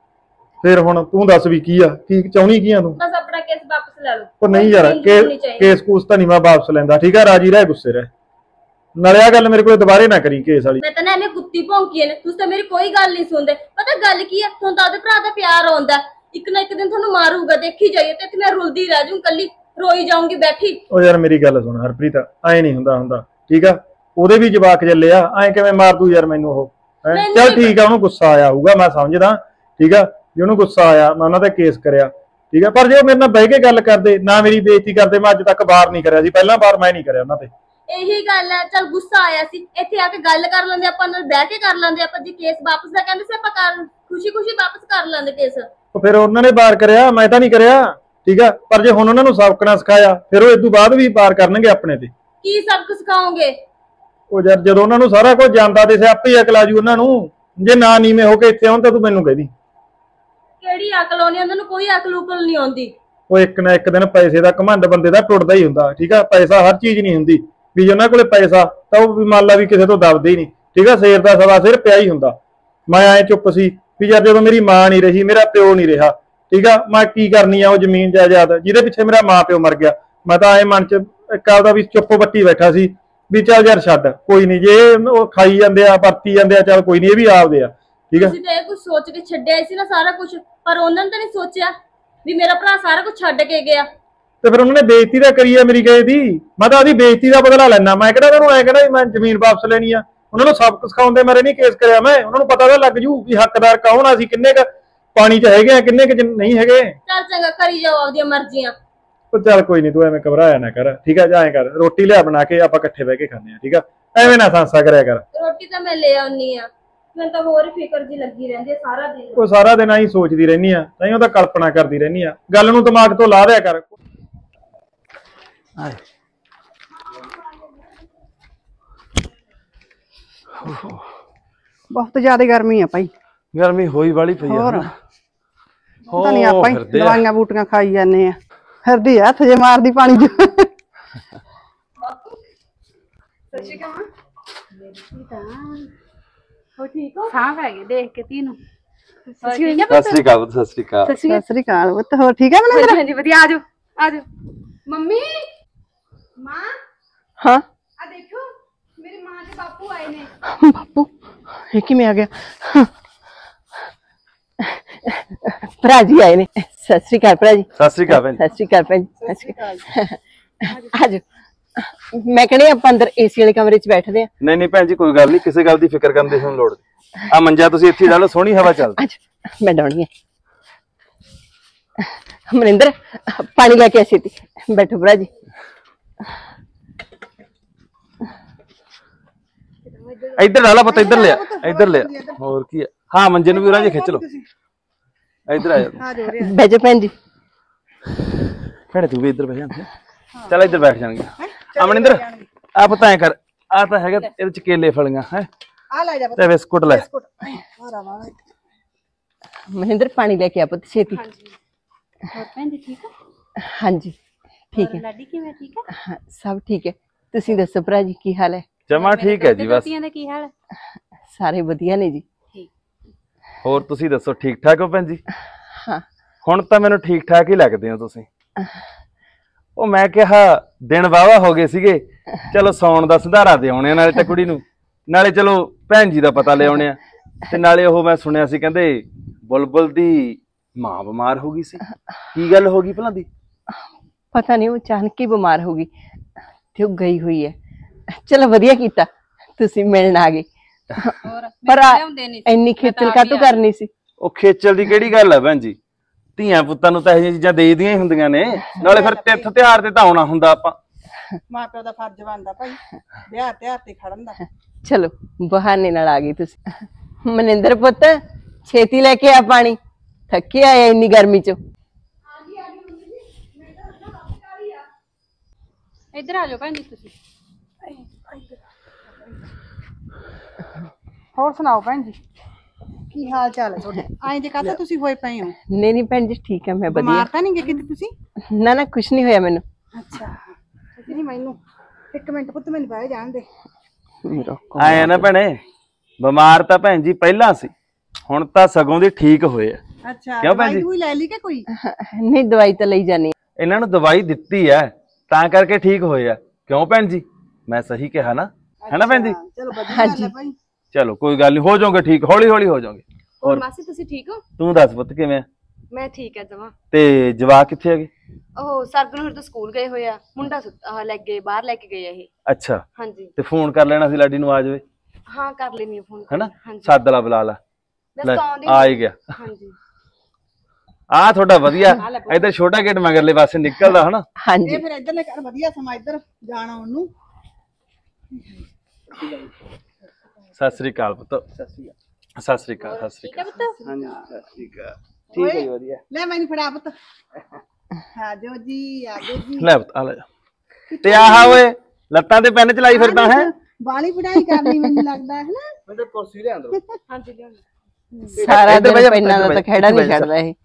ਫਿਰ ਹੁਣ ਤੂੰ ਦੱਸ ਵੀ ਕੀ ਆ, ਕੀ ਚਾਹੁੰਦੀ ਕੀ ਆ ਤੂੰ? ਬਸ ਆਪਣਾ ਕੇਸ ਵਾਪਸ ਲੈ ਲਓ। ਉਹ ਨਹੀਂ ਯਾਰ, ਕੇਸ ਕੂਸ ਤਾਂ ਨਹੀਂ ਮੈਂ ਵਾਪਸ ਲੈਂਦਾ, ਠੀਕ ਆ? ਰਾਜੀ ਰਹਿ, ਗੁੱਸੇ ਰਹਿ, ਨਾਲੇ ਆ ਗੱਲ ਮੇਰੇ ਕੋਲ ਦੁਬਾਰੇ ਨਾ ਕਰੀ ਕੇਸ ਵਾਲੀ। ਮੈਂ ਤਾਂ ਨਾ ਐਵੇਂ ਕੁੱਤੀ ਭੌਂਕੀ ਨੇ, ਤੁਸੀਂ ਤਾਂ ਮੇਰੀ ਕੋਈ ਗੱਲ ਨਹੀਂ ਸੁਣਦੇ। ਪਤਾ ਗੱਲ ਕੀ ਹੈ, ਤੁਹਾਨੂੰ ਤਾਂ ਉਹਦੇ ਭਰਾ ਦਾ ਪਿਆਰ ਆਉਂਦਾ, ਇੱਕ ਨਾ ਇੱਕ ਦਿਨ ਤੁਹਾਨੂੰ ਮਾਰੂਗਾ, ਦੇਖੀ ਜਾਈਏ। ਤੇ ਇੱਥੇ ਮੈਂ ਰੁਲਦੀ ਰਹਿ ਜੂ, ਕੱਲੀ ਰੋਈ ਜਾਊਂਗੀ ਬੈਠੀ। ਉਹ ਯਾਰ ਮੇਰੀ ਗੱਲ ਸੁਣ ਹਰਪ੍ਰੀਤ, ਐ ਨਹੀਂ ਹੁੰਦਾ, ਠੀਕ ਆ? ਉਹਦੇ ਵੀ ਜਵਾਕ ਜੱਲੇ ਆ, ਐ ਕਿਵੇਂ ਮਾਰ ਦੂ ਯਾਰ ਮੈਨੂੰ ਉਹ? ਚੱਲ ਠੀਕ ਆ, ਉਹਨੂੰ ਗੁੱਸਾ ਆਇਆ ਹੋਊਗਾ, ਮੈਂ ਸਮਝਦਾ, ਠੀਕ ਆ? ਜੇ ਉਹਨੂੰ ਗੁੱਸਾ ਆਇਆ, ਮੈਂ ਉਹਨਾਂ ਤੇ ਕੇਸ ਕਰਿਆ, ਠੀਕ ਆ? ਪਰ ਜੇ ਉਹ ਮੇਰੇ ਨਾਲ ਬਹਿ ਕੇ ਗੱਲ ਕਰਦੇ, ਨਾ ਮੇਰੀ ਬੇਇੱਜ਼ਤੀ ਕਰਦੇ, ਮੈਂ ਅੱਜ ਤੱਕ ਵਾਰ ਨਹੀਂ ਕਰਿਆ ਸੀ, ਪਹਿਲਾਂ ਵਾਰ ਮੈਂ ਨਹੀਂ ਕਰਿਆ ਉਹਨਾਂ ਤੇ। ਇਹੀ ਗੱਲ ਹੈ, ਚਲ ਗੁੱਸਾ ਆਇਆ ਸੀ, ਇੱਥੇ ਆ ਕੇ ਗੱਲ ਕਰ ਲੈਂਦੇ, ਆਪਾਂ ਨਾਲ ਬਹਿ ਕੇ ਕਰ ਲੈਂਦੇ। ਆਪਾਂ ਜੇ ਕੇਸ ਵਾਪਸ ਦਾ ਕਹਿੰਦੇ ਸੀ, ਆਪਾਂ ਖੁਸ਼ੀ ਵਾਪਸ ਕਰ ਲੈਂਦੇ ਕੇਸ। ਫਿਰ ਉਹਨਾਂ ਨੇ ਵਾਰ ਕਰਿਆ, ਮੈਂ ਤਾਂ ਨਹੀਂ ਕਰਿਆ, ਠੀਕ ਆ? ਪਰ ਜੇ ਹੁਣ ਉਹਨਾਂ ਨੂੰ ਸਬਕ ਨਾ ਸਿਖਾਇਆ, ਫਿਰ ਉਹ ਇਸ ਤੋਂ ਬਾਅਦ ਵੀ ਵਾਰ ਕਰਨਗੇ ਆਪਣੇ ਤੇ। ਕੀ ਸਬਕ ਸਿਖਾਓਗੇ? ਉਹ ਯਾਰ ਜਦੋਂ ਉਹਨਾਂ ਨੂੰ ਸਾਰਾ ਕੁਝ ਜਾਂਦਾ ਤੇ ਆਪੇ ਹੀ ਅਕਲ ਆ ਜੂ ਉਹਨਾਂ ਨੂੰ। ਜੇ ਨਾ ਨੀਵੇਂ ਹੋ ਕੇ ਇੱਥੇ ਆਉਣ ਤਾਂ ਤੂੰ ਮੈਨੂੰ ਕਹਿਦੀ। ਕਿਹੜੀ ਅਕਲ ਆਉਣੀ ਉਹਨਾਂ ਨੂੰ? ਕੋਈ ਅਕਲ ਉਕਲ ਨਹੀਂ ਆਉਂਦੀ। ਉਹ ਇੱਕ ਨਾ ਇੱਕ ਦਿਨ ਪੈਸੇ ਦਾ ਘਮੰਡ ਬੰਦੇ ਦਾ ਟੁੱਟਦਾ ਹੀ ਹੁੰਦਾ, ਠੀਕ ਆ? ਪੈਸਾ ਹਰ ਚੀਜ਼ ਨਹੀਂ ਹੁੰਦੀ ਵੀ ਜੇ ਉਹਨਾਂ ਕੋਲੇ ਪੈਸਾ ਤਾਂ ਉਹ ਵੀ ਮੰਨ ਲਾ ਵੀ ਕਿਸੇ ਤੋਂ ਦਬਦੇ ਹੀ ਨਹੀਂ, ਠੀਕ ਆ? ਸ਼ੇਰ ਦਾ ਸਵਾ ਸਿਰ ਪਿਆ ਹੀ ਹੁੰਦਾ। ਮੈਂ ਐ ਚੁੱਪ ਸੀ ਵੀ ਯਾਰ ਜਦੋਂ ਮੇਰੀ ਮਾਂ ਨਹੀਂ ਰਹੀ, ਮੇਰਾ ਪਿਓ ਨਹੀਂ ਰਿਹਾ, ਠੀਕ ਆ? ਮੈਂ ਕੀ ਕਰਨੀ ਆ ਉਹ ਜ਼ਮੀਨ ਜਾਇਦਾਦ ਜਿਹਦੇ ਪਿੱਛੇ ਮੇਰਾ ਮਾਂ ਪਿਓ ਮਰ ਗਿਆ। ਮੈਂ ਤਾਂ ਐ ਮਨ ਚ ਇੱਕ ਆਪਦਾ ਵੀ ਚੁੱਪ ਬੱਟੀ ਬੈਠਾ ਸੀ ਵੀ ਚੱਲ ਯਾਰ ਛੱਡ, ਕੋਈ ਨਹੀਂ, ਜੇ ਉਹ ਖਾਈ ਜਾਂਦੇ ਆ, ਵਰਤੀ ਜਾਂਦੇ ਆ, ਚੱਲ ਕੋਈ ਨਹੀਂ, ਇਹ ਵੀ ਆਪਦੇ ਆ, ਠੀਕ ਆ? ਤੁਸੀਂ ਤਾਂ ਇਹ ਕੁਝ ਸੋਚ ਕੇ ਛੱਡਿਆ ਸੀ ਨਾ ਸਾਰਾ ਕੁਝ, ਪਰ ਉਹਨਾਂ ਨੇ ਤਾਂ ਨਹੀਂ ਸੋਚਿਆ ਵੀ ਮੇਰਾ ਭਰਾ ਸਾਰਾ ਕੁਝ ਛੱਡ ਕੇ ਗਿਆ। ਤੇ ਫਿਰ ਉਹਨਾਂ ਨੇ ਬੇਇੱਜ਼ਤੀ ਤਾਂ ਕਰੀ ਆ ਮੇਰੀ ਗਏ ਦੀ, ਮੈਂ ਤਾਂ ਉਹਦੀ ਬੇਇੱਜ਼ਤੀ ਦਾ ਬਦਲਾ ਲੈਣਾ। ਮੈਂ ਕਿਹੜਾ ਉਹਨਾਂ ਨੂੰ ਐ ਕਹਿਣਾ ਮੈਂ ਜ਼ਮੀਨ ਵਾਪਸ ਲੈਣੀ ਆ? ਉਹਨਾਂ ਨੂੰ ਸਬਕ ਸਿਖਾਉਂਦੇ ਮਾਰੇ ਨਹੀਂ ਕੇਸ ਕਰਿਆ ਮੈਂ। ਉਹਨਾਂ ਨੂੰ ਪਤਾ ਤਾਂ ਲੱਗ ਜੂ ਵੀ ਹੱਕਦਾਰ ਕੌਣ ਆ, ਅਸੀਂ ਕਿੰਨੇ ਕ ਪਾਣੀ 'ਚ ਹੈਗੇ ਆ, ਕਿੰਨੇ ਕ ਨਹੀਂ ਹੈਗੇ। ਚੱਲ ਚੰਗਾ, ਕਰੀ ਜਾਓ ਆਪਦੀਆਂ ਮਰਜ਼ੀਆਂ। ਉਹ ਚੱਲ ਕੋਈ ਨਹੀਂ, ਤੂੰ ਐਵੇਂ ਘਬਰਾਇਆ ਨਾ ਕਰ, ਠੀਕ ਆ? ਜਾਂ ਐਂ ਕਰ, ਰੋਟੀ ਲਿਆ ਬਣਾ ਕੇ, ਆਪਾਂ ਇਕੱਠੇ ਬਹਿ ਕੇ ਖਾਂਦੇ ਆ, ਠੀਕ ਆ? ਐਵੇਂ ਨਾ ਸਾਂਸਾ ਕਰਿਆ ਕਰ। ਰੋਟੀ ਤਾਂ ਮੈਂ ਲੈ ਆਉਣੀ ਆ, ਮੈਨੂੰ ਤਾਂ ਹੋਰ ਫਿਕਰ ਜੀ ਲੱਗੀ ਰਹਿੰਦੀ ਹੈ ਸਾਰਾ ਦਿਨ। ਉਹ ਸਾਰਾ ਦਿਨ ਆਹੀ ਸੋਚਦੀ ਰਹਿਨੀ ਆ, ਤਾਂ ਉਹ ਤਾਂ ਕਲਪਨਾ ਕਰਦੀ ਰਹਿਨੀ ਆ। ਗੱਲ ਨੂੰ ਦਿਮਾਗ ਤੋਂ ਲਾ ਦਿਆ ਕਰ। ਬਹੁਤ ਜ਼ਿਆਦਾ ਗਰਮੀ ਆ ਭਾਈ। ਗਰਮੀ ਹੋਈ ਵਾਲੀ ਪਈ ਆ। ਪਤਾ ਨਹੀਂ ਆਪਾਂ ਹੀ ਦਵਾਈਆਂ ਬੂਟੀਆਂ ਖਾਈ ਜਾਂਦੇ ਆ, ਫਿਰਦੀ ਹੱਥ ਜੇ ਮਾਰਦੀ ਪਾਣੀ ਚ। ਹੋ ਠੀਕ ਹੋ? ਸਾਹ ਪੈ ਗਏ ਦੇਖ ਕੇ ਤੀ ਨੂੰ। ਸਤਿ ਸ੍ਰੀ ਅਕਾਲ, ਸਤਿ ਸ੍ਰੀ ਅਕਾਲ। ਸਤਿ ਸ੍ਰੀ ਅਕਾਲ ਪੁੱਤ, ਹੋਰ ਠੀਕ ਆ? ਹਾਂਜੀ ਹਾਂਜੀ ਵਧੀਆ, ਆਜੋ ਆਜੋ। ਮੰਮੀ, ਮਾਂ, ਹਾਂ ਆ ਦੇਖੋ ਮੇਰੀ ਮਾਂ ਤੇ ਬਾਪੂ ਆਏ ਨੇ। ਬਾਪੂ ਇਹ ਕਿਵੇਂ ਆ ਗਿਆ? ਭਰਾ ਜੀ ਆਏ ਨੇ। ਸਤਿ ਸ੍ਰੀ ਅਕਾਲ ਭਰਾ ਜੀ। ਸਤਿ ਸ੍ਰੀ ਅਕਾਲ ਭੈਣ। ਸਤਿ ਸ੍ਰੀ ਅਕਾਲ ਭੈਣ। ਸਤਿ ਸ੍ਰੀ ਅਕਾਲ। ਆਜੋ। ਮੈਂ ਕਹਿੰਦੀ ਆਪਾਂ ਅੰਦਰ ਏਸੀ ਵਾਲੇ ਕਮਰੇ 'ਚ ਬੈਠਦੇ ਆ। ਨਹੀਂ ਨਹੀਂ ਭੈਣ ਜੀ, ਕੋਈ ਗੱਲ ਨਹੀਂ, ਕਿਸੇ ਗੱਲ ਦੀ ਫਿਕਰ ਕਰਨ ਦੀ ਤੁਹਾਨੂੰ ਲੋੜ ਨਹੀਂ। ਆ ਮੰਜਾ ਤੁਸੀਂ ਇੱਥੇ ਡਾ ਲਓ, ਸੋਹਣੀ ਹਵਾ ਚੱਲਦੀ। ਆਜੋ ਮੈਂ ਡਾਉਣੀ ਆ। ਮਨਿੰਦਰ ਪਾਣੀ ਲੈ ਕੇ ਆਸੀ ਤੀ, ਬੈਠੋ ਭਰਾ ਜੀ। ਇੱਧਰ ਡਾ ਲਾ ਪੁੱਤ, ਇੱਧਰ ਲਿਆ, ਇੱਧਰ ਲਿਆ। ਹੋਰ ਕੀ ਹੈ? ਹਾਂ ਮੰਜੇ ਨੂੰ ਵੀ ਉਰਾਂ ਜੇ ਖਿੱਚ ਲਓ। ਇੱਧਰ ਆ ਜਾ। ਬਹਿ ਜਾ ਭੈਣ ਜੀ। ਭੈਣੇ ਤੂੰ ਵੀ ਇੱਧਰ ਬਹਿ ਜਾ। ਚੱਲ ਇੱਧਰ ਬੈਠ ਜਾਣਗੇ। ਆ ਮਨਿੰਦਰ, ਆ ਪਤਾ ਐ ਕਰ, ਆ ਤਾਂ ਹੈਗਾ ਇਹਦੇ ਚ ਕੇਲੇ ਫਲੀਆਂ ਹੈ, ਆ ਲੈ ਜਾ ਤੇ ਬਿਸਕੁਟ ਲੈ। ਮਨਿੰਦਰ ਪਾਣੀ ਲੈ ਕੇ ਆ ਪੁੱਤ ਛੇਤੀ। ਹੋਰ ਭੈਣ ਜੀ ਠੀਕ ਆ? ਹਾਂਜੀ ਠੀਕ ਹੈ। ਲਾਡੀ ਕਿਵੇਂ ਠੀਕ ਆ? ਹਾਂ ਸਭ ਠੀਕ ਹੈ। ਤੁਸੀਂ ਦੱਸੋ ਭਰਾ ਜੀ ਕੀ ਹਾਲ ਹੈ? ਜਮਾ ਠੀਕ ਹੈ ਜੀ, ਬਸ ਦੋਤੀਆਂ ਦਾ ਕੀ ਹਾਲ ਹੈ? ਸਾਰੇ ਵਧੀਆ ਨੇ ਜੀ। ਹੋਰ ਤੁਸੀਂ ਦੱਸੋ, ਠੀਕ ਠਾਕ ਹੋ ਭੈਣ ਜੀ? ਹਾਂ ਹੁਣ ਤਾਂ ਮੈਨੂੰ ਠੀਕ ਠਾਕ ਹੀ ਲੱਗਦੇ ਹੋ ਤੁਸੀਂ। ਉਹ ਮੈਂ ਕਿਹਾ ਦਿਨ ਵਾਵਾ ਹੋ ਗਏ ਸੀਗੇ, ਚਲੋ ਸੌਣ ਦਾ ਸੰਧਾਰਾ ਦੇ ਆਉਣੇ, ਨਾਲੇ ਤਾਂ ਕੁੜੀ ਨੂੰ, ਨਾਲੇ ਚਲੋ ਭੈਣ ਜੀ ਦਾ ਪਤਾ ਲੈ ਆਉਣੇ ਆ, ਤੇ ਨਾਲੇ ਉਹ ਮੈਂ ਸੁਣਿਆ ਸੀ ਕਹਿੰਦੇ ਬੁਲਬੁਲ ਦੀ ਮਾਂ ਬਿਮਾਰ ਹੋ ਗਈ ਸੀ। ਕੀ ਗੱਲ ਹੋ ਗਈ ਭਲਾ ਦੀ? ਪਤਾ ਨਹੀਂ, ਉਹ ਅਚਾਨਕ ਹੀ ਬਿਮਾਰ ਹੋ ਗਈ ਤੇ ਉਹ ਗਈ ਹੋਈ ਹੈ। ਚਲੋ ਵਧੀਆ ਕੀਤਾ ਤੁਸੀਂ ਮਿਲਣ ਆ ਗਏ। ਪਰ ਇੰਨੀ ਖੇਚਲ ਕਾਹਤੋਂ ਕਰਨੀ ਸੀ? ਉਹ ਖੇਚਲ ਦੀ ਕਿਹੜੀ ਗੱਲ ਹੈ ਭੈਣ ਜੀ, ਧੀਆਂ ਪੁੱਤਾਂ ਨੂੰ ਤਾਂ ਇਹੋ ਜਿਹੀਆਂ ਚੀਜ਼ਾਂ ਦੇਦੀਆਂ ਹੀ ਹੁੰਦੀਆਂ ਨੇ, ਨਾਲੇ ਫਿਰ ਤਿੱਥ ਤਿਉਹਾਰ ਤੇ ਤਾਂ ਆਉਣਾ ਹੁੰਦਾ ਆਪਾਂ। ਮਾਂ ਪਿਓ ਦਾ ਫਰਜ਼ ਬਣਦਾ ਭਾਈ ਵਿਆਹ ਤਿਉਹਾਰ ਤੇ ਖੜਨ ਦਾ। ਚਲੋ ਬਹਾਨੇ ਨਾਲ ਆ ਗਈ ਤੁਸੀਂ। ਮਨਿੰਦਰ ਪੁੱਤ ਛੇਤੀ ਲੈ ਕੇ ਆ ਪਾਣੀ, ਥੱਕੇ ਆਇਆ ਇੰਨੀ ਗਰਮੀ ਚ। ਇੱਧਰ ਆ ਜਾਓ ਭੈਣ ਜੀ ਤੁਸੀਂ। ਹੋਰ ਸੁਣਾਓ ਭੈਣ ਜੀ, ਕੀ ਹਾਲ ਚਾਲ ਹੈ ਤੁਹਾਡੇ? ਐਂ ਜੇ ਕਾਹਤੋਂ ਤੁਸੀਂ ਹੋਏ ਪਏ ਹੋ? ਨਹੀਂ ਨਹੀਂ ਭੈਣ ਜੀ ਠੀਕ ਹੈ, ਮੈਂ ਵਧੀਆ। ਬਿਮਾਰ ਤਾਂ ਨਹੀਂ ਗਏ ਕਿਤੇ ਤੁਸੀਂ? ਨਾ ਨਾ ਕੁਛ ਨਹੀਂ ਹੋਇਆ ਮੈਨੂੰ। ਅੱਛਾ ਕੁਛ ਨਹੀਂ ਮੈਨੂੰ। ਇੱਕ ਮਿੰਟ ਪੁੱਤ ਮੈਨੂੰ ਬਾਹਰ ਜਾਣ ਦੇ। ਆਏ ਨਾ ਭੈਣੇ, ਬਿਮਾਰ ਤਾਂ ਭੈਣ ਜੀ ਪਹਿਲਾਂ ਸੀ, ਹੁਣ ਤਾਂ ਸਗੋਂ ਦੀ ਠੀਕ ਹੋਏ ਆ। ਅੱਛਾ ਕਿਉਂ ਭੈਣ ਜੀ? ਦਵਾਈ ਲੈ ਲਈ ਕਿ ਕੋਈ? ਨਹੀਂ ਦਵਾਈ ਤਾਂ ਲਈ ਜਾਨੀ। ਇਹਨਾਂ ਨੂੰ ਦਵਾਈ ਦਿੱਤੀ ਐ ਤਾਂ ਕਰਕੇ ਠੀਕ ਹੋਏ ਆ। ਕਿਉਂ ਭੈਣ ਜੀ, ਮੈਂ ਸਹੀ ਕਿਹਾ ਨਾ? ਹੈ ਨਾ ਭੈਣ ਜੀ? ਚਲੋ ਵਧੀਆ ਗੱਲ ਹੈ ਭਾਈ। ਚਲੋ ਕੋਈ ਗੱਲ ਨਹੀਂ, ਹੋ ਜਾਓਗੇ ਠੀਕ, ਹੌਲੀ ਹੌਲੀ ਹੋ ਜਾਓਗੇ। ਹੋਰ ਮਾਸੀ ਤੁਸੀਂ ਠੀਕ ਹੋ? ਤੂੰ ਦੱਸ ਪੁੱਤ ਕਿਵੇਂ ਆ? ਮੈਂ ਠੀਕ ਹੈ ਜਮਾ। ਤੇ ਜਵਾਕ ਕਿੱਥੇ ਹੈਗੇ? ਉਹ ਸਰਗੁਣ ਹੋਰ ਤਾਂ ਸਕੂਲ ਗਏ ਹੋਏ ਆ, ਮੁੰਡਾ ਲੈ ਕੇ ਬਾਹਰ ਲੈ ਕੇ ਗਏ ਆ ਇਹ। ਅੱਛਾ, ਹਾਂਜੀ ਤੇ ਫੋਨ ਕਰ ਲੈਣਾ ਸੀ ਲਾਡੀ ਨੂੰ, ਆ ਜਾਵੇ। ਹਾਂ ਕਰ ਲੈਣੀ ਫੋਨ। ਹੈਨਾ, ਹਾਂਜੀ ਸੱਦ ਲਾ, ਬੁਲਾ ਲਾ। ਬਸ ਆਉਂਦੀ ਆ ਹੀ ਗਿਆ। ਹਾਂਜੀ ਆ ਤੁਹਾਡਾ ਵਧੀਆ, ਇੱਧਰ ਛੋਟਾ ਗੇਟ ਮਗਰਲੇ ਪਾਸੇ ਨਿਕਲਦਾ ਹਨਾ। ਹਾਂਜੀ ਇਹ ਫਿਰ ਇੱਧਰਲੇ ਘਰ ਵਧੀਆ ਸਮਾਂ ਇੱਧਰ ਜਾਣਾ ਉਹਨੂੰ। ਸਤਿ ਸ੍ਰੀ ਅਕਾਲ ਪੁੱਤ। ਸਤਿ ਸ੍ਰੀ ਅਕਾਲ। ਸਤਿ ਸ੍ਰੀ ਅਕਾਲ। ਹਾਂਜੀ ਸਤਿ ਸ੍ਰੀ ਅਕਾਲ। ਠੀਕ ਹੈ ਜੀ, ਵਧੀਆ। ਲੈ ਮੈਨੂੰ ਫੜਾ ਪੁੱਤ। ਆਜੋ ਜੀ, ਆਜੋ ਜੀ। ਲੈ ਪੁੱਤ ਆ ਲੈ ਜਾ। ਤੇ ਆਹ ਓਏ ਲੱਤਾਂ ਤੇ ਪੈਨ ਚਲਾਈ ਫਿਰਦਾ ਹੈ। ਬਾਲੀ ਪੜਾਈ ਕਰਨੀ ਮੈਨੂੰ ਲੱਗਦਾ ਹੈ ਨਾ। ਮੈਂ ਤਾਂ ਕੁਰਸੀ ਲਿਆ ਦੋ। ਹਾਂਜੀ ਲਿਆਉਣੀ। ਸਾਰਾ ਦਿਨ ਪੈਨਾਂ ਦਾ ਤਾਂ ਖੜਾ ਨਹੀਂ ਛੱਡਦਾ ਇਹ।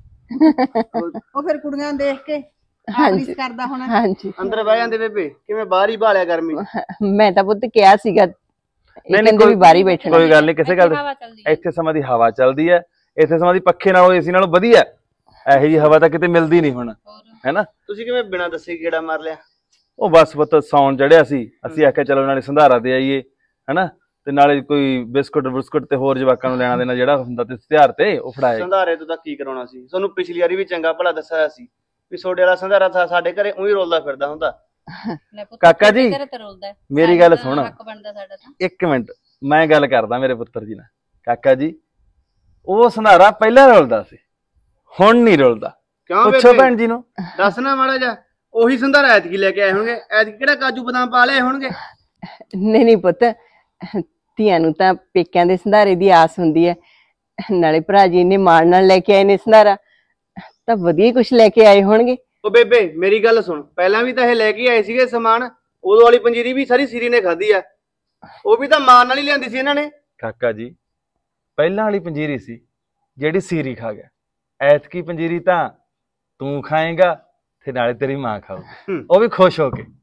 ਉਹ ਫਿਰ ਕੁੜੀਆਂ ਦੇਖ ਕੇ ਹਾਂਜੀ ਕਰਦਾ ਹੋਣਾ। ਹਾਂਜੀ ਅੰਦਰ ਬਹਿ ਜਾਂਦੇ ਬੇਬੇ, ਕਿਵੇਂ ਬਾਹਰ ਹੀ ਭਾਲਿਆ ਗਰਮੀ। ਮੈਂ ਤਾਂ ਪੁੱਤ ਕਿਹਾ ਸੀਗਾ, ਇਹ ਕਹਿੰਦੇ ਵੀ ਬਾਹਰ ਹੀ ਬੈਠਣਾ। ਕੋਈ ਗੱਲ ਨਹੀਂ, ਕਿਸੇ ਗੱਲ ਇੱਥੇ ਸਮਾਂ ਦੀ ਹਵਾ ਚੱਲਦੀ ਹੈ, ਇੱਥੇ ਸਮਾਂ ਦੀ ਪੱਖੇ ਨਾਲੋਂ ਏਸੀ ਨਾਲੋਂ ਵਧੀਆ। ਇਹੋ ਜੀ ਹਵਾ ਤਾਂ ਕਿਤੇ ਮਿਲਦੀ ਨਹੀਂ ਹੁਣ, ਹੈਨਾ। ਤੁਸੀਂ ਕਿਵੇਂ ਬਿਨਾਂ ਦੱਸੇ ਗੇੜਾ ਮਾਰ ਲਿਆ? ਉਹ ਬਸ ਪੁੱਤ ਸੌਣ ਚੜਿਆ ਸੀ, ਅਸੀਂ ਆਖਿਆ ਚਲੋ ਨਾਲੇ ਸੰਧਾਰਾ ਦੇ ਆਈਏ, ਹੈਨਾ, ਤੇ ਨਾਲੇ ਕੋਈ ਬਿਸਕੁਟ ਤੇ ਹੋਰ ਜਵਾਕਾਂ ਨੂੰ ਲੈਣਾ ਦੇਣਾ ਜਿਹੜਾ ਹੁੰਦਾ ਤੇ ਤਿਉਹਾਰ ਤੇ ਉਹ ਫੜਾਇਆ। ਸੰਧਾਰੇ ਤੋਂ ਤਾਂ ਕੀ ਕਰਾਉਣਾ ਸੀ? ਤੁਹਾਨੂੰ ਪਿਛਲੀ ਵਾਰੀ ਵੀ ਚੰਗਾ ਭਲਾ ਦੱਸਿਆ ਸੀ ਵੀ ਤੁਹਾਡੇ ਵਾਲਾ ਸੰਧਾਰਾ ਸਾਡੇ ਘਰੇ ਉਹੀ ਰੋਲਦਾ ਫਿਰਦਾ ਹੁੰਦਾ। ਕਾਕਾ ਜੀ ਮੇਰੀ ਗੱਲ ਸੁਣ, ਹੱਕ ਬਣਦਾ ਸਾਡਾ ਤਾਂ। ਇੱਕ ਮਿੰਟ ਮੈਂ ਗੱਲ ਕਰਦਾ ਮੇਰੇ ਪੁੱਤਰ ਜੀ ਨਾਲ। ਕਾਕਾ ਜੀ, ਉਹ ਸੰਧਾਰਾ ਪਹਿਲਾਂ ਰੋਲਦਾ ਸੀ, ਹੁਣ ਨਹੀਂ ਰੋਲਦਾ। ਕਿਉਂ ਪੁੱਛੋ ਭੈਣ ਜੀ ਨੂੰ। ਦੱਸ ਨਾ ਮਾੜਾ ਜਾ। ਉਹੀ ਸੰਧਾਰਾ ਐਤਕੀ ਲੈ ਕੇ ਆਏ ਹੋਣਗੇ। ਐਤਕੀ ਕਿਹੜਾ ਕਾਜੂ ਬਦਾਮ ਪਾ ਲਏ ਹੋਣਗੇ? ਨਹੀਂ ਪੁੱਤ, ਧੀਆਂ ਨੂੰ ਤਾਂ ਪੇਕਿਆਂ ਦੇ ਸੰਧਾਰੇ ਦੀ ਆਸ ਹੁੰਦੀ ਹੈ। ਨਾਲੇ ਭਰਾ ਜੀ ਨੇ ਮਾਣ ਨਾਲ ਲੈ ਕੇ ਆਏ ਨੇ ਸੰਧਾਰਾ, ਤਾਂ ਵਧੀਆ ਕੁਝ ਲੈ ਕੇ ਆਏ ਹੋਣਗੇ। ਉਹ ਬੇਬੇ ਮੇਰੀ ਗੱਲ ਸੁਣ, ਪਹਿਲਾਂ ਵੀ ਤਾਂ ਇਹ ਲੈ ਕੇ ਆਏ ਸੀਗੇ ਸਮਾਨ। ਉਦੋਂ ਵਾਲੀ ਪੰਜੀਰੀ ਵੀ ਸਾਰੀ ਸੀਰੀ ਨੇ ਖਾਧੀ ਆ, ਉਹ ਵੀ ਤਾਂ ਮਾਣ ਨਾਲ ਹੀ ਲਿਆਂਦੀ ਸੀ ਇਹਨਾਂ ਨੇ। ਕਾਕਾ ਜੀ, ਪਹਿਲਾਂ ਵਾਲੀ ਪੰਜੀਰੀ ਸੀ ਜਿਹੜੀ ਸੀਰੀ ਖਾ ਗਿਆ, ਐਤਕੀ ਪੰਜੀਰੀ ਤਾਂ ਤੂੰ ਖਾਏਗਾ ਤੇ ਨਾਲੇ ਤੇਰੀ ਮਾਂ ਖਾਊਗੀ, ਉਹ ਵੀ ਖੁਸ਼ ਹੋ ਕੇ।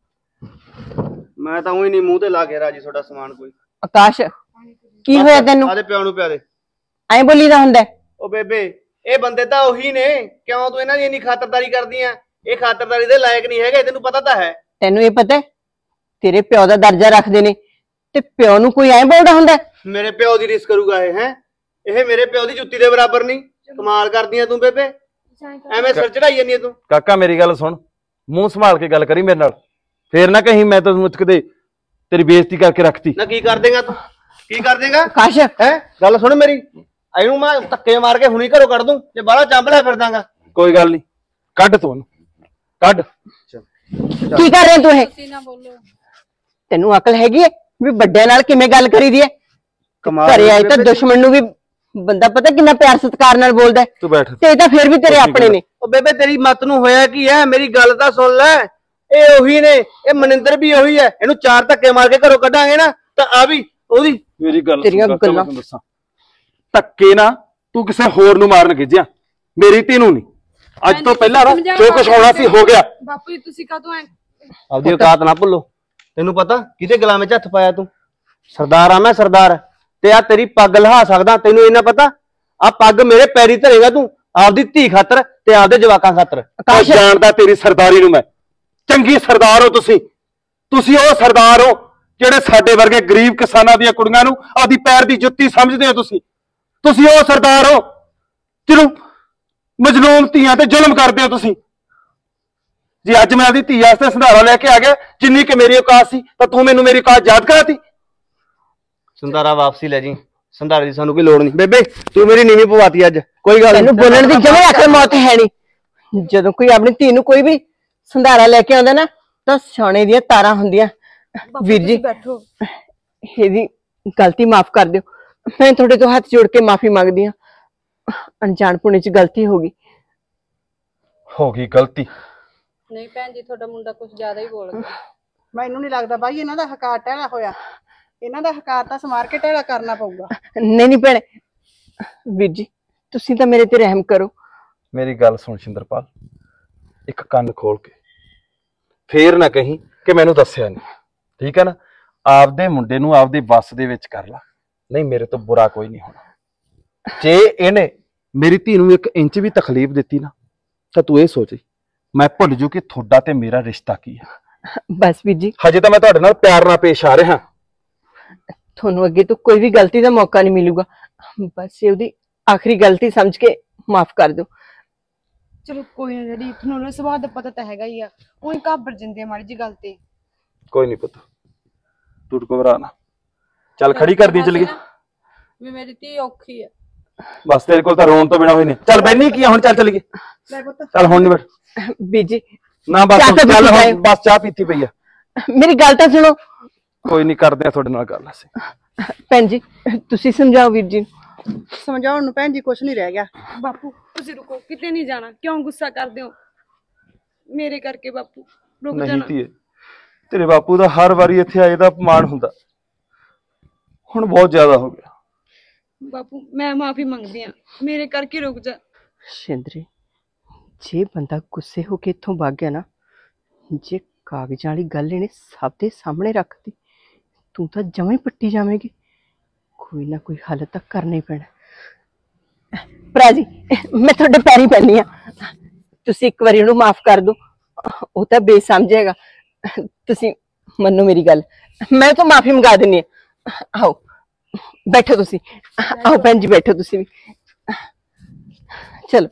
ਮੈਂ ਤਾਂ ਉਹੀ ਨਹੀਂ ਮੂੰਹ ਤੇ ਲਾ ਕੇ ਰਾਜੀ ਤੁਹਾਡਾ ਸਮਾਨ ਕੋਈ। ਆਕਾਸ਼, ਕੀ ਹੋਇਆ ਤੈਨੂੰ? ਆਦੇ ਪਿਓ ਨੂੰ ਪਿਆ ਦੇ। ਐਂ ਬੋਲੀਦਾ ਹੁੰਦਾ? ਉਹ ਬੇਬੇ ਇਹ ਬੰਦੇ ਤਾਂ ਉਹੀ ਨੇ, ਕਿਉਂ ਤੂੰ ਇਹਨਾਂ ਦੀ ਇੰਨੀ ਖਾਤਰਦਾਰੀ ਕਰਦੀ ਆ? ਇਹ ਖਾਤਰਦਾਰੀ ਦੇ ਲਾਇਕ ਨਹੀਂ ਹੈਗੇ, ਤੈਨੂੰ ਪਤਾ ਤਾਂ ਹੈ। ਤੈਨੂੰ ਇਹ ਪਤਾ ਤੇਰੇ ਪਿਓ ਦਾ ਦਰਜਾ ਰੱਖਦੇ ਨੇ ਤੇ ਪਿਓ ਨੂੰ ਕੋਈ ਐਂ ਬੋਲਦਾ ਹੁੰਦਾ? ਮੇਰੇ ਪਿਓ ਦੀ ਰੀਸ ਕਰੂਗਾ ਇਹ? ਹੈ ਇਹ ਮੇਰੇ ਪਿਓ ਦੀ ਜੁੱਤੀ ਦੇ ਬਰਾਬਰ ਨਹੀਂ। ਕਮਾਲ ਕਰਦੀ ਆ ਤੂੰ ਬੇਬੇ, ਐਵੇਂ ਸਿਰ ਚੜਾਈ ਜਾਂਦੀ ਆ ਤੂੰ। ਕਾਕਾ ਮੇਰੀ ਗੱਲ ਸੁਣ, ਮੂੰਹ ਸੰਭਾਲ ਕੇ ਗੱਲ ਕਰੀ ਮੇਰੇ ਨਾਲ, ਫੇਰ ਨਾ ਕਹੀਂ ਮੈਂ ਤਾਂ ਮੁੱਚ ਕਦੇ ਤੇਰੀ ਬੇਇੱਜ਼ਤੀ ਕਰਕੇ ਰੱਖਤੀ। ਨਾ ਕੀ ਕਰ ਦੇਗਾ ਤੂੰ? ਕੀ ਕਰ ਦੇਗਾ? ਆਕਾਸ਼ ਹੈ ਗੱਲ ਸੁਣ ਮੇਰੀ, ਇਹਨੂੰ ਮੈਂ ਧੱਕੇ ਮਾਰ ਕੇ ਹੁਣੀ ਘਰੋਂ ਕੱਢ ਦੂੰ ਜੇ ਬਾਹਲਾ ਚੰਬਲਿਆ ਫਿਰਦਾਗਾ। ਕੋਈ ਗੱਲ ਨਹੀਂ, ਕੱਢ ਤੂੰ ਉਹਨੂੰ, ਕੱਢ। ਕੀ ਕਰ ਰਿਹਾ ਤੂੰ? ਇਹ ਤੁਸੀਂ ਨਾ ਬੋਲੋ। ਤੈਨੂੰ ਅਕਲ ਹੈਗੀ ਹੈ ਵੀ ਵੱਡਿਆਂ ਨਾਲ ਕਿਵੇਂ ਗੱਲ ਕਰੀਦੀ ਹੈ? ਕਮਾਲ ਘਰੇ ਆਏ ਤਾਂ ਦੁਸ਼ਮਣ ਨੂੰ ਵੀ ਬੰਦਾ ਪਤਾ ਕਿੰਨਾ ਪਿਆਰ ਸਤਿਕਾਰ ਨਾਲ ਬੋਲਦਾ ਤੂੰ ਬੈਠ। ਤੇ ਇਹ ਤਾਂ ਫੇਰ ਵੀ ਤੇਰੇ ਆਪਣੇ ਨੇ। ਉਹ ਬੇਬੇ ਤੇਰੀ ਮੱਤ ਨੂੰ ਹੋਇਆ ਕੀ ਹੈ? ਮੇਰੀ ਗੱਲ ਤਾਂ ਸੁਣ ਲੈ। ਇਹ ਉਹੀ ਨੇ, ਇਹ ਮਨਿੰਦਰ ਵੀ ਉਹੀ ਹੈ। ਇਹਨੂੰ ਚਾਰ ਧੱਕੇ ਮਾਰ ਕੇ ਘਰੋਂ ਕੱਢਾਂਗੇ ਨਾ ਤਾਂ ਆ ਵੀ ਉਹਦੀ। ਮੇਰੀ ਗੱਲ ਤੇਰੀਆਂ ਸੁਣ ਕਾਕਾ, ਗੱਲਾਂ। ਮੈਂ ਤੈਨੂੰ ਦੱਸਾਂ, ਧੱਕੇ ਨਾ ਤੂੰ ਕਿਸੇ ਹੋਰ ਨੂੰ ਮਾਰਨ ਗਿੱਜਿਆ, ਮੇਰੀ ਧੀ ਨੂੰ ਨਹੀਂ। ਅੱਜ ਤੋਂ ਪਹਿਲਾਂ ਨਾ ਜੋ ਕੁਝ ਹੋਣਾ ਸੀ ਹੋ ਗਿਆ। ਬਾਪੂ ਜੀ ਤੁਸੀਂ ਕਾਹਤੋਂ ਐ? ਆਪਦੀ ਔਕਾਤ ਨਾ ਭੁੱਲੋ। ਤੈਨੂੰ ਪਤਾ ਕਿਹਦੇ ਗੁਲਾਮ ਵਿੱਚ ਹੱਥ ਪਾਇਆ ਤੂੰ? ਸਰਦਾਰ ਆ ਮੈਂ, ਸਰਦਾਰ। ਤੇ ਆ ਤੇਰੀ ਪੱਗ ਲਹਾ ਸਕਦਾ, ਤੈਨੂੰ ਇਹਨਾਂ ਪਤਾ? ਆ ਪੱਗ ਮੇਰੇ ਪੈਰੀ ਧਰੇਗਾ ਤੂੰ ਆਪਦੀ ਧੀ ਖਾਤਰ ਤੇ ਆਪਦੇ ਜਵਾਕਾਂ ਖਾਤਰ। ਮੈਂ ਜਾਣਦਾ ਤੇਰੀ ਸਰਦਾਰੀ ਨੂੰ, ਮੈਂ ਚੰਗੀ ਸਰਦਾਰ ਹੋ ਤੁਸੀਂ। ਤੁਸੀਂ ਉਹ ਸਰਦਾਰ ਹੋ ਜਿਹੜੇ ਸਾਡੇ ਵਰਗੇ ਗਰੀਬ ਕਿਸਾਨਾਂ ਦੀਆਂ ਕੁੜੀਆਂ ਨੂੰ ਆਪਦੀ ਪੈਰ ਦੀ ਜੁੱਤੀ ਸਮਝਦੇ ਹੋ। ਤੁਸੀਂ ਉਹ ਸਰਦਾਰ ਹੋ ਜਿਹਨੂੰ ਮਜਲੂਮ ਧੀਆਂ ਤੇ ਜ਼ੁਲਮ ਕਰਦੇ ਹੋ ਤੁਸੀਂ। ਜੇ ਅੱਜ ਮੈਂ ਆਪਦੀ ਧੀ ਵਾਸਤੇ ਸੰਧਾਰਾ ਲੈ ਕੇ ਆ ਗਿਆ, ਜਿੰਨੀ ਕਿ ਮੇਰੀ ਔਕਾਤ ਸੀ, ਤਾਂ ਤੂੰ ਮੈਨੂੰ ਮੇਰੀ ਔਕਾਤ ਯਾਦ ਕਰਾਤੀ। ਸੰਧਾਰਾ ਵਾਪਸੀ ਲੈ ਜੀ, ਸੰਧਾਰੇ ਦੀ ਸਾਨੂੰ ਕੋਈ ਲੋੜ ਨਹੀਂ। ਬੇਬੇ ਤੂੰ ਮੇਰੀ ਨੀਵੀਂ ਪਵਾਤੀ ਅੱਜ। ਕੋਈ ਗੱਲ ਤੈਨੂੰ ਬੋਲਣ ਦੀ ਜਮੇ ਅਕਲ ਮੌਤ ਹੈ ਨਹੀਂ। ਜਦੋਂ ਕੋਈ ਆਪਣੀ ਧੀ ਨੂੰ ਕੋਈ ਵੀ ਸੰਧਾਰਾ ਲੈ ਕੇ ਆਉਂਦਾ ਨਾ ਤਾਂ ਸੋਨੇ ਦੀਆਂ ਤਾਰਾਂ ਹੁੰਦੀਆਂ। ਵੀਰ ਜੀ ਬੈਠੋ। ਇਹਦੀ ਗਲਤੀ ਮਾਫ ਕਰ ਦਿਓ। ਮੈਂ ਤੁਹਾਡੇ ਤੋਂ ਹੱਥ ਜੋੜ ਕੇ ਮਾਫੀ ਮੰਗਦੀ ਹਾਂ। ਅਣਜਾਣਪੁਣੇ ਚ ਗਲਤੀ ਹੋ ਗਈ। ਗਲਤੀ? ਨਹੀਂ ਭੈਣ ਜੀ, ਤੁਹਾਡਾ ਮੁੰਡਾ ਕੁਝ ਜ਼ਿਆਦਾ ਹੀ ਬੋਲ ਗਿਆ। ਮੈਨੂੰ ਨਹੀਂ ਲੱਗਦਾ ਬਾਈ ਇਹਨਾਂ ਦਾ ਹਕਾਰ ਟਹਿਲਾ ਹੋਇਆ। ਇਹਨਾਂ ਦਾ ਹਕਾਰ ਤਾਂ ਸਮਾਰ ਕੇ ਟਹਿਲਾ ਕਰਨਾ ਪਊਗਾ। ਨਹੀਂ ਭੈਣੇ, ਵੀਰ ਜੀ ਤੁਸੀਂ ਤਾਂ ਮੇਰੇ ਤੇ ਰਹਿਮ ਕਰੋ। ਮੇਰੀ ਗੱਲ ਸੁਣ ਸ਼ਿੰਦਰਪਾਲ, ਇੱਕ ਕੰਨ ਖੋਲ ਕੇ, ਫੇਰ ਨਾ ਕਹੀਂ ਕਿ ਮੈਨੂੰ ਦੱਸਿਆ ਨਹੀਂ। ਠੀਕ ਹੈ ਨਾ। ਆਪਦੇ ਮੁੰਡੇ ਨੂੰ ਆਪਦੇ ਵੱਸ ਦੇ ਵਿੱਚ ਕਰ ਲਾ, ਨਹੀਂ ਮੇਰੇ ਤੋਂ ਬੁਰਾ ਕੋਈ ਨਹੀਂ ਹੋਣਾ। ਜੇ ਇਹਨੇ ਮੇਰੀ ਧੀ ਨੂੰ 1 ਇੰਚ ਵੀ ਤਕਲੀਫ ਦਿੱਤੀ ਨਾ ਤਾਂ ਤੂੰ ਇਹ ਸੋਚ ਮੈਂ ਭੁੱਲ ਜੂ ਕਿ ਤੁਹਾਡਾ ਤੇ ਮੇਰਾ ਰਿਸ਼ਤਾ ਕੀ ਹੈ। ਬਸ ਵੀਰ ਜੀ, ਹਜੇ ਤਾਂ ਮੈਂ ਤੁਹਾਡੇ ਨਾਲ ਪਿਆਰ ਨਾਲ ਪੇਸ਼ ਆ ਰਿਹਾ। ਤੁਹਾਨੂੰ ਅੱਗੇ ਤੋਂ ਕੋਈ ਵੀ ਗਲਤੀ ਦਾ ਮੌਕਾ ਨਹੀਂ ਮਿਲੂਗਾ। ਬਸ ਇਹ ਉਹਦੀ ਆਖਰੀ ਗਲਤੀ ਸਮਝ ਕੇ ਮਾਫ ਕਰ ਦਿਓ। ਚਲੋ ਕੋਈ ਨਾ ਡੈਡੀ, ਤੁਹਾਨੂੰ ਨਾ ਸੁਭਾਅ ਦਾ ਪਤਾ ਤਾਂ ਹੈਗਾ ਹੀ ਆ, ਉਹੀ ਘਾਬਰ ਜਾਂਦੇ ਆ ਮਾੜੀ ਜੀ ਗੱਲ ਤੇ। ਕੋਈ ਨਹੀਂ ਪੁੱਤ, ਤੂੰ ਘਬਰਾ ਨਾ। ਚੱਲ ਖੜੀ ਕਰਦੀ ਚੱਲ ਗਈ ਵੀ ਮੇਰੀ ਧੀ ਔਖੀ ਆ। ਬਸ ਤੇਰੇ ਕੋਲ ਤਾਂ ਰੋਣ ਤੋਂ ਬਿਨਾ ਹੋਈ ਨਹੀਂ। ਚੱਲ ਬੈਣੀ ਕੀ ਆ ਹੁਣ, ਚੱਲ ਚੱਲ ਗਈ। ਚੱਲ ਹੁਣ ਨਹੀਂ ਬੈਠ ਵੀਰ ਜੀ ਨਾ, ਬਸ ਚੱਲ ਹੁਣ, ਬਸ ਚਾਹ ਪੀਤੀ ਪਈ ਆ। ਮੇਰੀ ਗੱਲ ਤਾਂ ਸੁਣੋ। ਕੋਈ ਨਹੀਂ, ਕਰਦੇ ਆ ਤੁਹਾਡੇ ਨਾਲ ਗੱਲ ਅਸੀਂ। ਭੈਣ ਜੀ ਤੁਸੀਂ ਸਮਝਾਓ ਵੀਰ ਜੀ। ਸਮਝਾਉਣ ਨੂੰ ਭੈਣ ਜੀ ਕੁਛ ਨਹੀਂ ਰਹਿ ਗਿਆ। ਬਾਪੂ ਤੁਸੀਂ ਰੁਕੋ, ਕਿਤੇ ਨਹੀਂ ਜਾਣਾ, ਕਿਉਂ ਗੁੱਸਾ ਕਰਦੇ ਹੋ ਮੇਰੇ ਕਰਕੇ? ਬਾਪੂ ਰੁਕ ਨਹੀਂ ਜਾਣਾ। ਧੀਏ, ਤੇਰੇ ਬਾਪੂ ਦਾ ਹਰ ਵਾਰੀ ਇੱਥੇ ਆਏ ਦਾ ਅਪਮਾਨ ਹੁੰਦਾ, ਹੁਣ ਬਹੁਤ ਜ਼ਿਆਦਾ ਹੋ ਗਿਆ। ਬਾਪੂ ਮੈਂ ਮਾਫੀ ਮੰਗਦੀ ਆ, ਮੇਰੇ ਕਰਕੇ ਰੁਕ ਜਾ। ਸ਼ਿੰਦਰੀ, ਜੇ ਬੰਦਾ ਗੁੱਸੇ ਹੋ ਕੇ ਇੱਥੋਂ ਭੱਗ ਗਿਆ ਨਾ, ਜੇ ਕਾਗਜ਼ਾਂ ਵਾਲੀ ਗੱਲ ਇਹਨੇ ਸਭ ਦੇ ਸਾਹਮਣੇ ਰੱਖਤੀ, ਤੂੰ ਤਾਂ ਜਮਾਂ ਹੀ ਪੱਟੀ ਜਾਵੇਂਗੀ। ਕੋਈ ਨਾ ਕੋਈ ਹੱਲ ਤਾਂ ਕਰਨਾ ਹੀ ਪੈਣਾ। ਭਰਾ ਜੀ ਮੈਂ ਤੁਹਾਡੇ ਪੈਰੀ ਪੈਣੀ ਆ, ਤੁਸੀਂ ਇੱਕ ਵਾਰੀ ਉਹਨੂੰ ਮਾਫ ਕਰ ਦਿਓ। ਉਹ ਤਾਂ ਬੇਸਮਝੇਗਾ, ਤੁਸੀਂ ਮੰਨੋ ਮੇਰੀ ਗੱਲ, ਮੈਂ ਤਾਂ ਮਾਫੀ ਮੰਗਾ ਦਿੰਨੀ ਆ। ਆਓ ਬੈਠੋ ਤੁਸੀਂ, ਆਓ ਭੈਣ ਜੀ ਬੈਠੋ ਤੁਸੀਂ ਵੀ। ਚਲੋ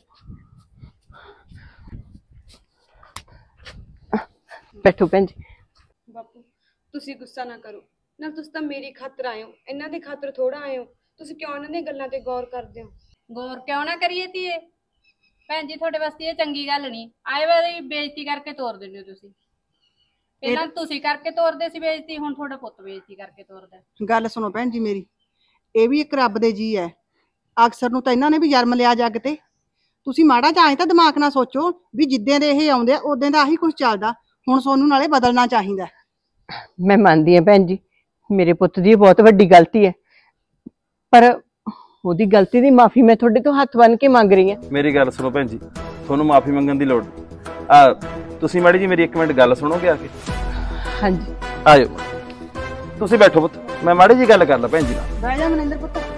ਬੈਠੋ ਭੈਣ ਜੀ। ਬਾਪੂ ਤੁਸੀਂ ਗੁੱਸਾ ਨਾ ਕਰੋ ਨਾ, ਤੁਸੀਂ ਤਾਂ ਮੇਰੀ ਖਾਤਰ ਆਏ ਹੋ, ਇਹਨਾਂ ਦੇ ਖਾਤਰ ਥੋੜਾ ਆਏ ਹੋ। ਤੁਸੀਂ ਕਿਉਂ ਇਹਨਾਂ ਦੀਆਂ ਗੱਲਾਂ ਤੇ ਗੌਰ ਕਰਦੇ ਹੋ? ਗੌਰ ਕਿਉਂ ਨਾ ਕਰੀਏ ਧੀਏ? ਭੈਣ ਜੀ ਤੁਹਾਡੇ ਵਾਸਤੇ ਇਹ ਚੰਗੀ ਗੱਲ ਨਹੀਂ। ਆਏ ਵਾਰੀ ਬੇਇੱਜ਼ਤੀ ਕਰਕੇ ਤੋਰ ਦਿੰਦੇ ਹੋ ਤੁਸੀਂ। ਪਹਿਲਾਂ ਤੁਸੀਂ ਕਰਕੇ ਤੋਰਦੇ ਸੀ ਬੇਇੱਜ਼ਤੀ, ਹੁਣ ਤੁਹਾਡਾ ਪੁੱਤ ਬੇਇੱਜ਼ਤੀ ਕਰਕੇ ਤੋਰਦਾ। ਗੱਲ ਸੁਣੋ ਭੈਣ ਜੀ ਮੇਰੀ, ਇਹ ਵੀ ਇੱਕ ਰੱਬ ਦੇ ਜੀ ਹੈ। ਅਕਸਰ ਨੂੰ ਤਾਂ ਇਹਨਾਂ ਨੇ ਵੀ ਜਨਮ ਲਿਆ ਜੱਗ ਤੇ। ਤੁਸੀਂ ਮਾੜਾ ਜਿਹਾ ਤਾਂ ਦਿਮਾਗ ਨਾਲ ਸੋਚੋ ਵੀ ਜਿੱਦਾਂ ਦੇ ਇਹ ਆਉਂਦੇ ਆ ਉਦਾਂ ਦਾ ਆਹੀ ਕੁਝ ਚੱਲਦਾ। ਹੁਣ ਸੋਨੂੰ ਨਾਲੇ ਬਦਲਣਾ ਚਾਹੀਦਾ। ਮੈਂ ਮੰਨਦੀ ਹਾਂ ਭੈਣ ਜੀ, ਮੇਰੇ ਪੁੱਤ ਦੀ ਬਹੁਤ ਵੱਡੀ ਗਲਤੀ ਹੈ, ਪਰ ਉਹਦੀ ਗਲਤੀ ਦੀ ਮਾਫੀ ਮੈਂ ਤੁਹਾਡੇ ਤੋਂ ਹੱਥ ਬੰਨ ਕੇ ਮੰਗ ਰਹੀ ਹਾਂ। ਮੇਰੀ ਗੱਲ ਸੁਣੋ ਭੈਣ ਜੀ, ਤੁਹਾਨੂੰ ਮਾਫੀ ਮੰਗਣ ਦੀ ਲੋੜ ਨਹੀਂ। ਤੁਸੀਂ ਮਾੜੀ ਜੀ ਮੇਰੀ 1 ਮਿੰਟ ਗੱਲ ਸੁਣੋਗੇ ਆ ਕੇ? ਹਾਂਜੀ ਆ ਜਾਓ, ਤੁਸੀਂ ਬੈਠੋ ਪੁੱਤ, ਮੈਂ ਮਾੜੀ ਜੀ ਗੱਲ ਕਰ ਲਾਂ ਭੈਣ ਜੀ ਨਾਲ। ਬਹਿ ਜਾ ਮਨਿੰਦਰ ਪੁੱਤ।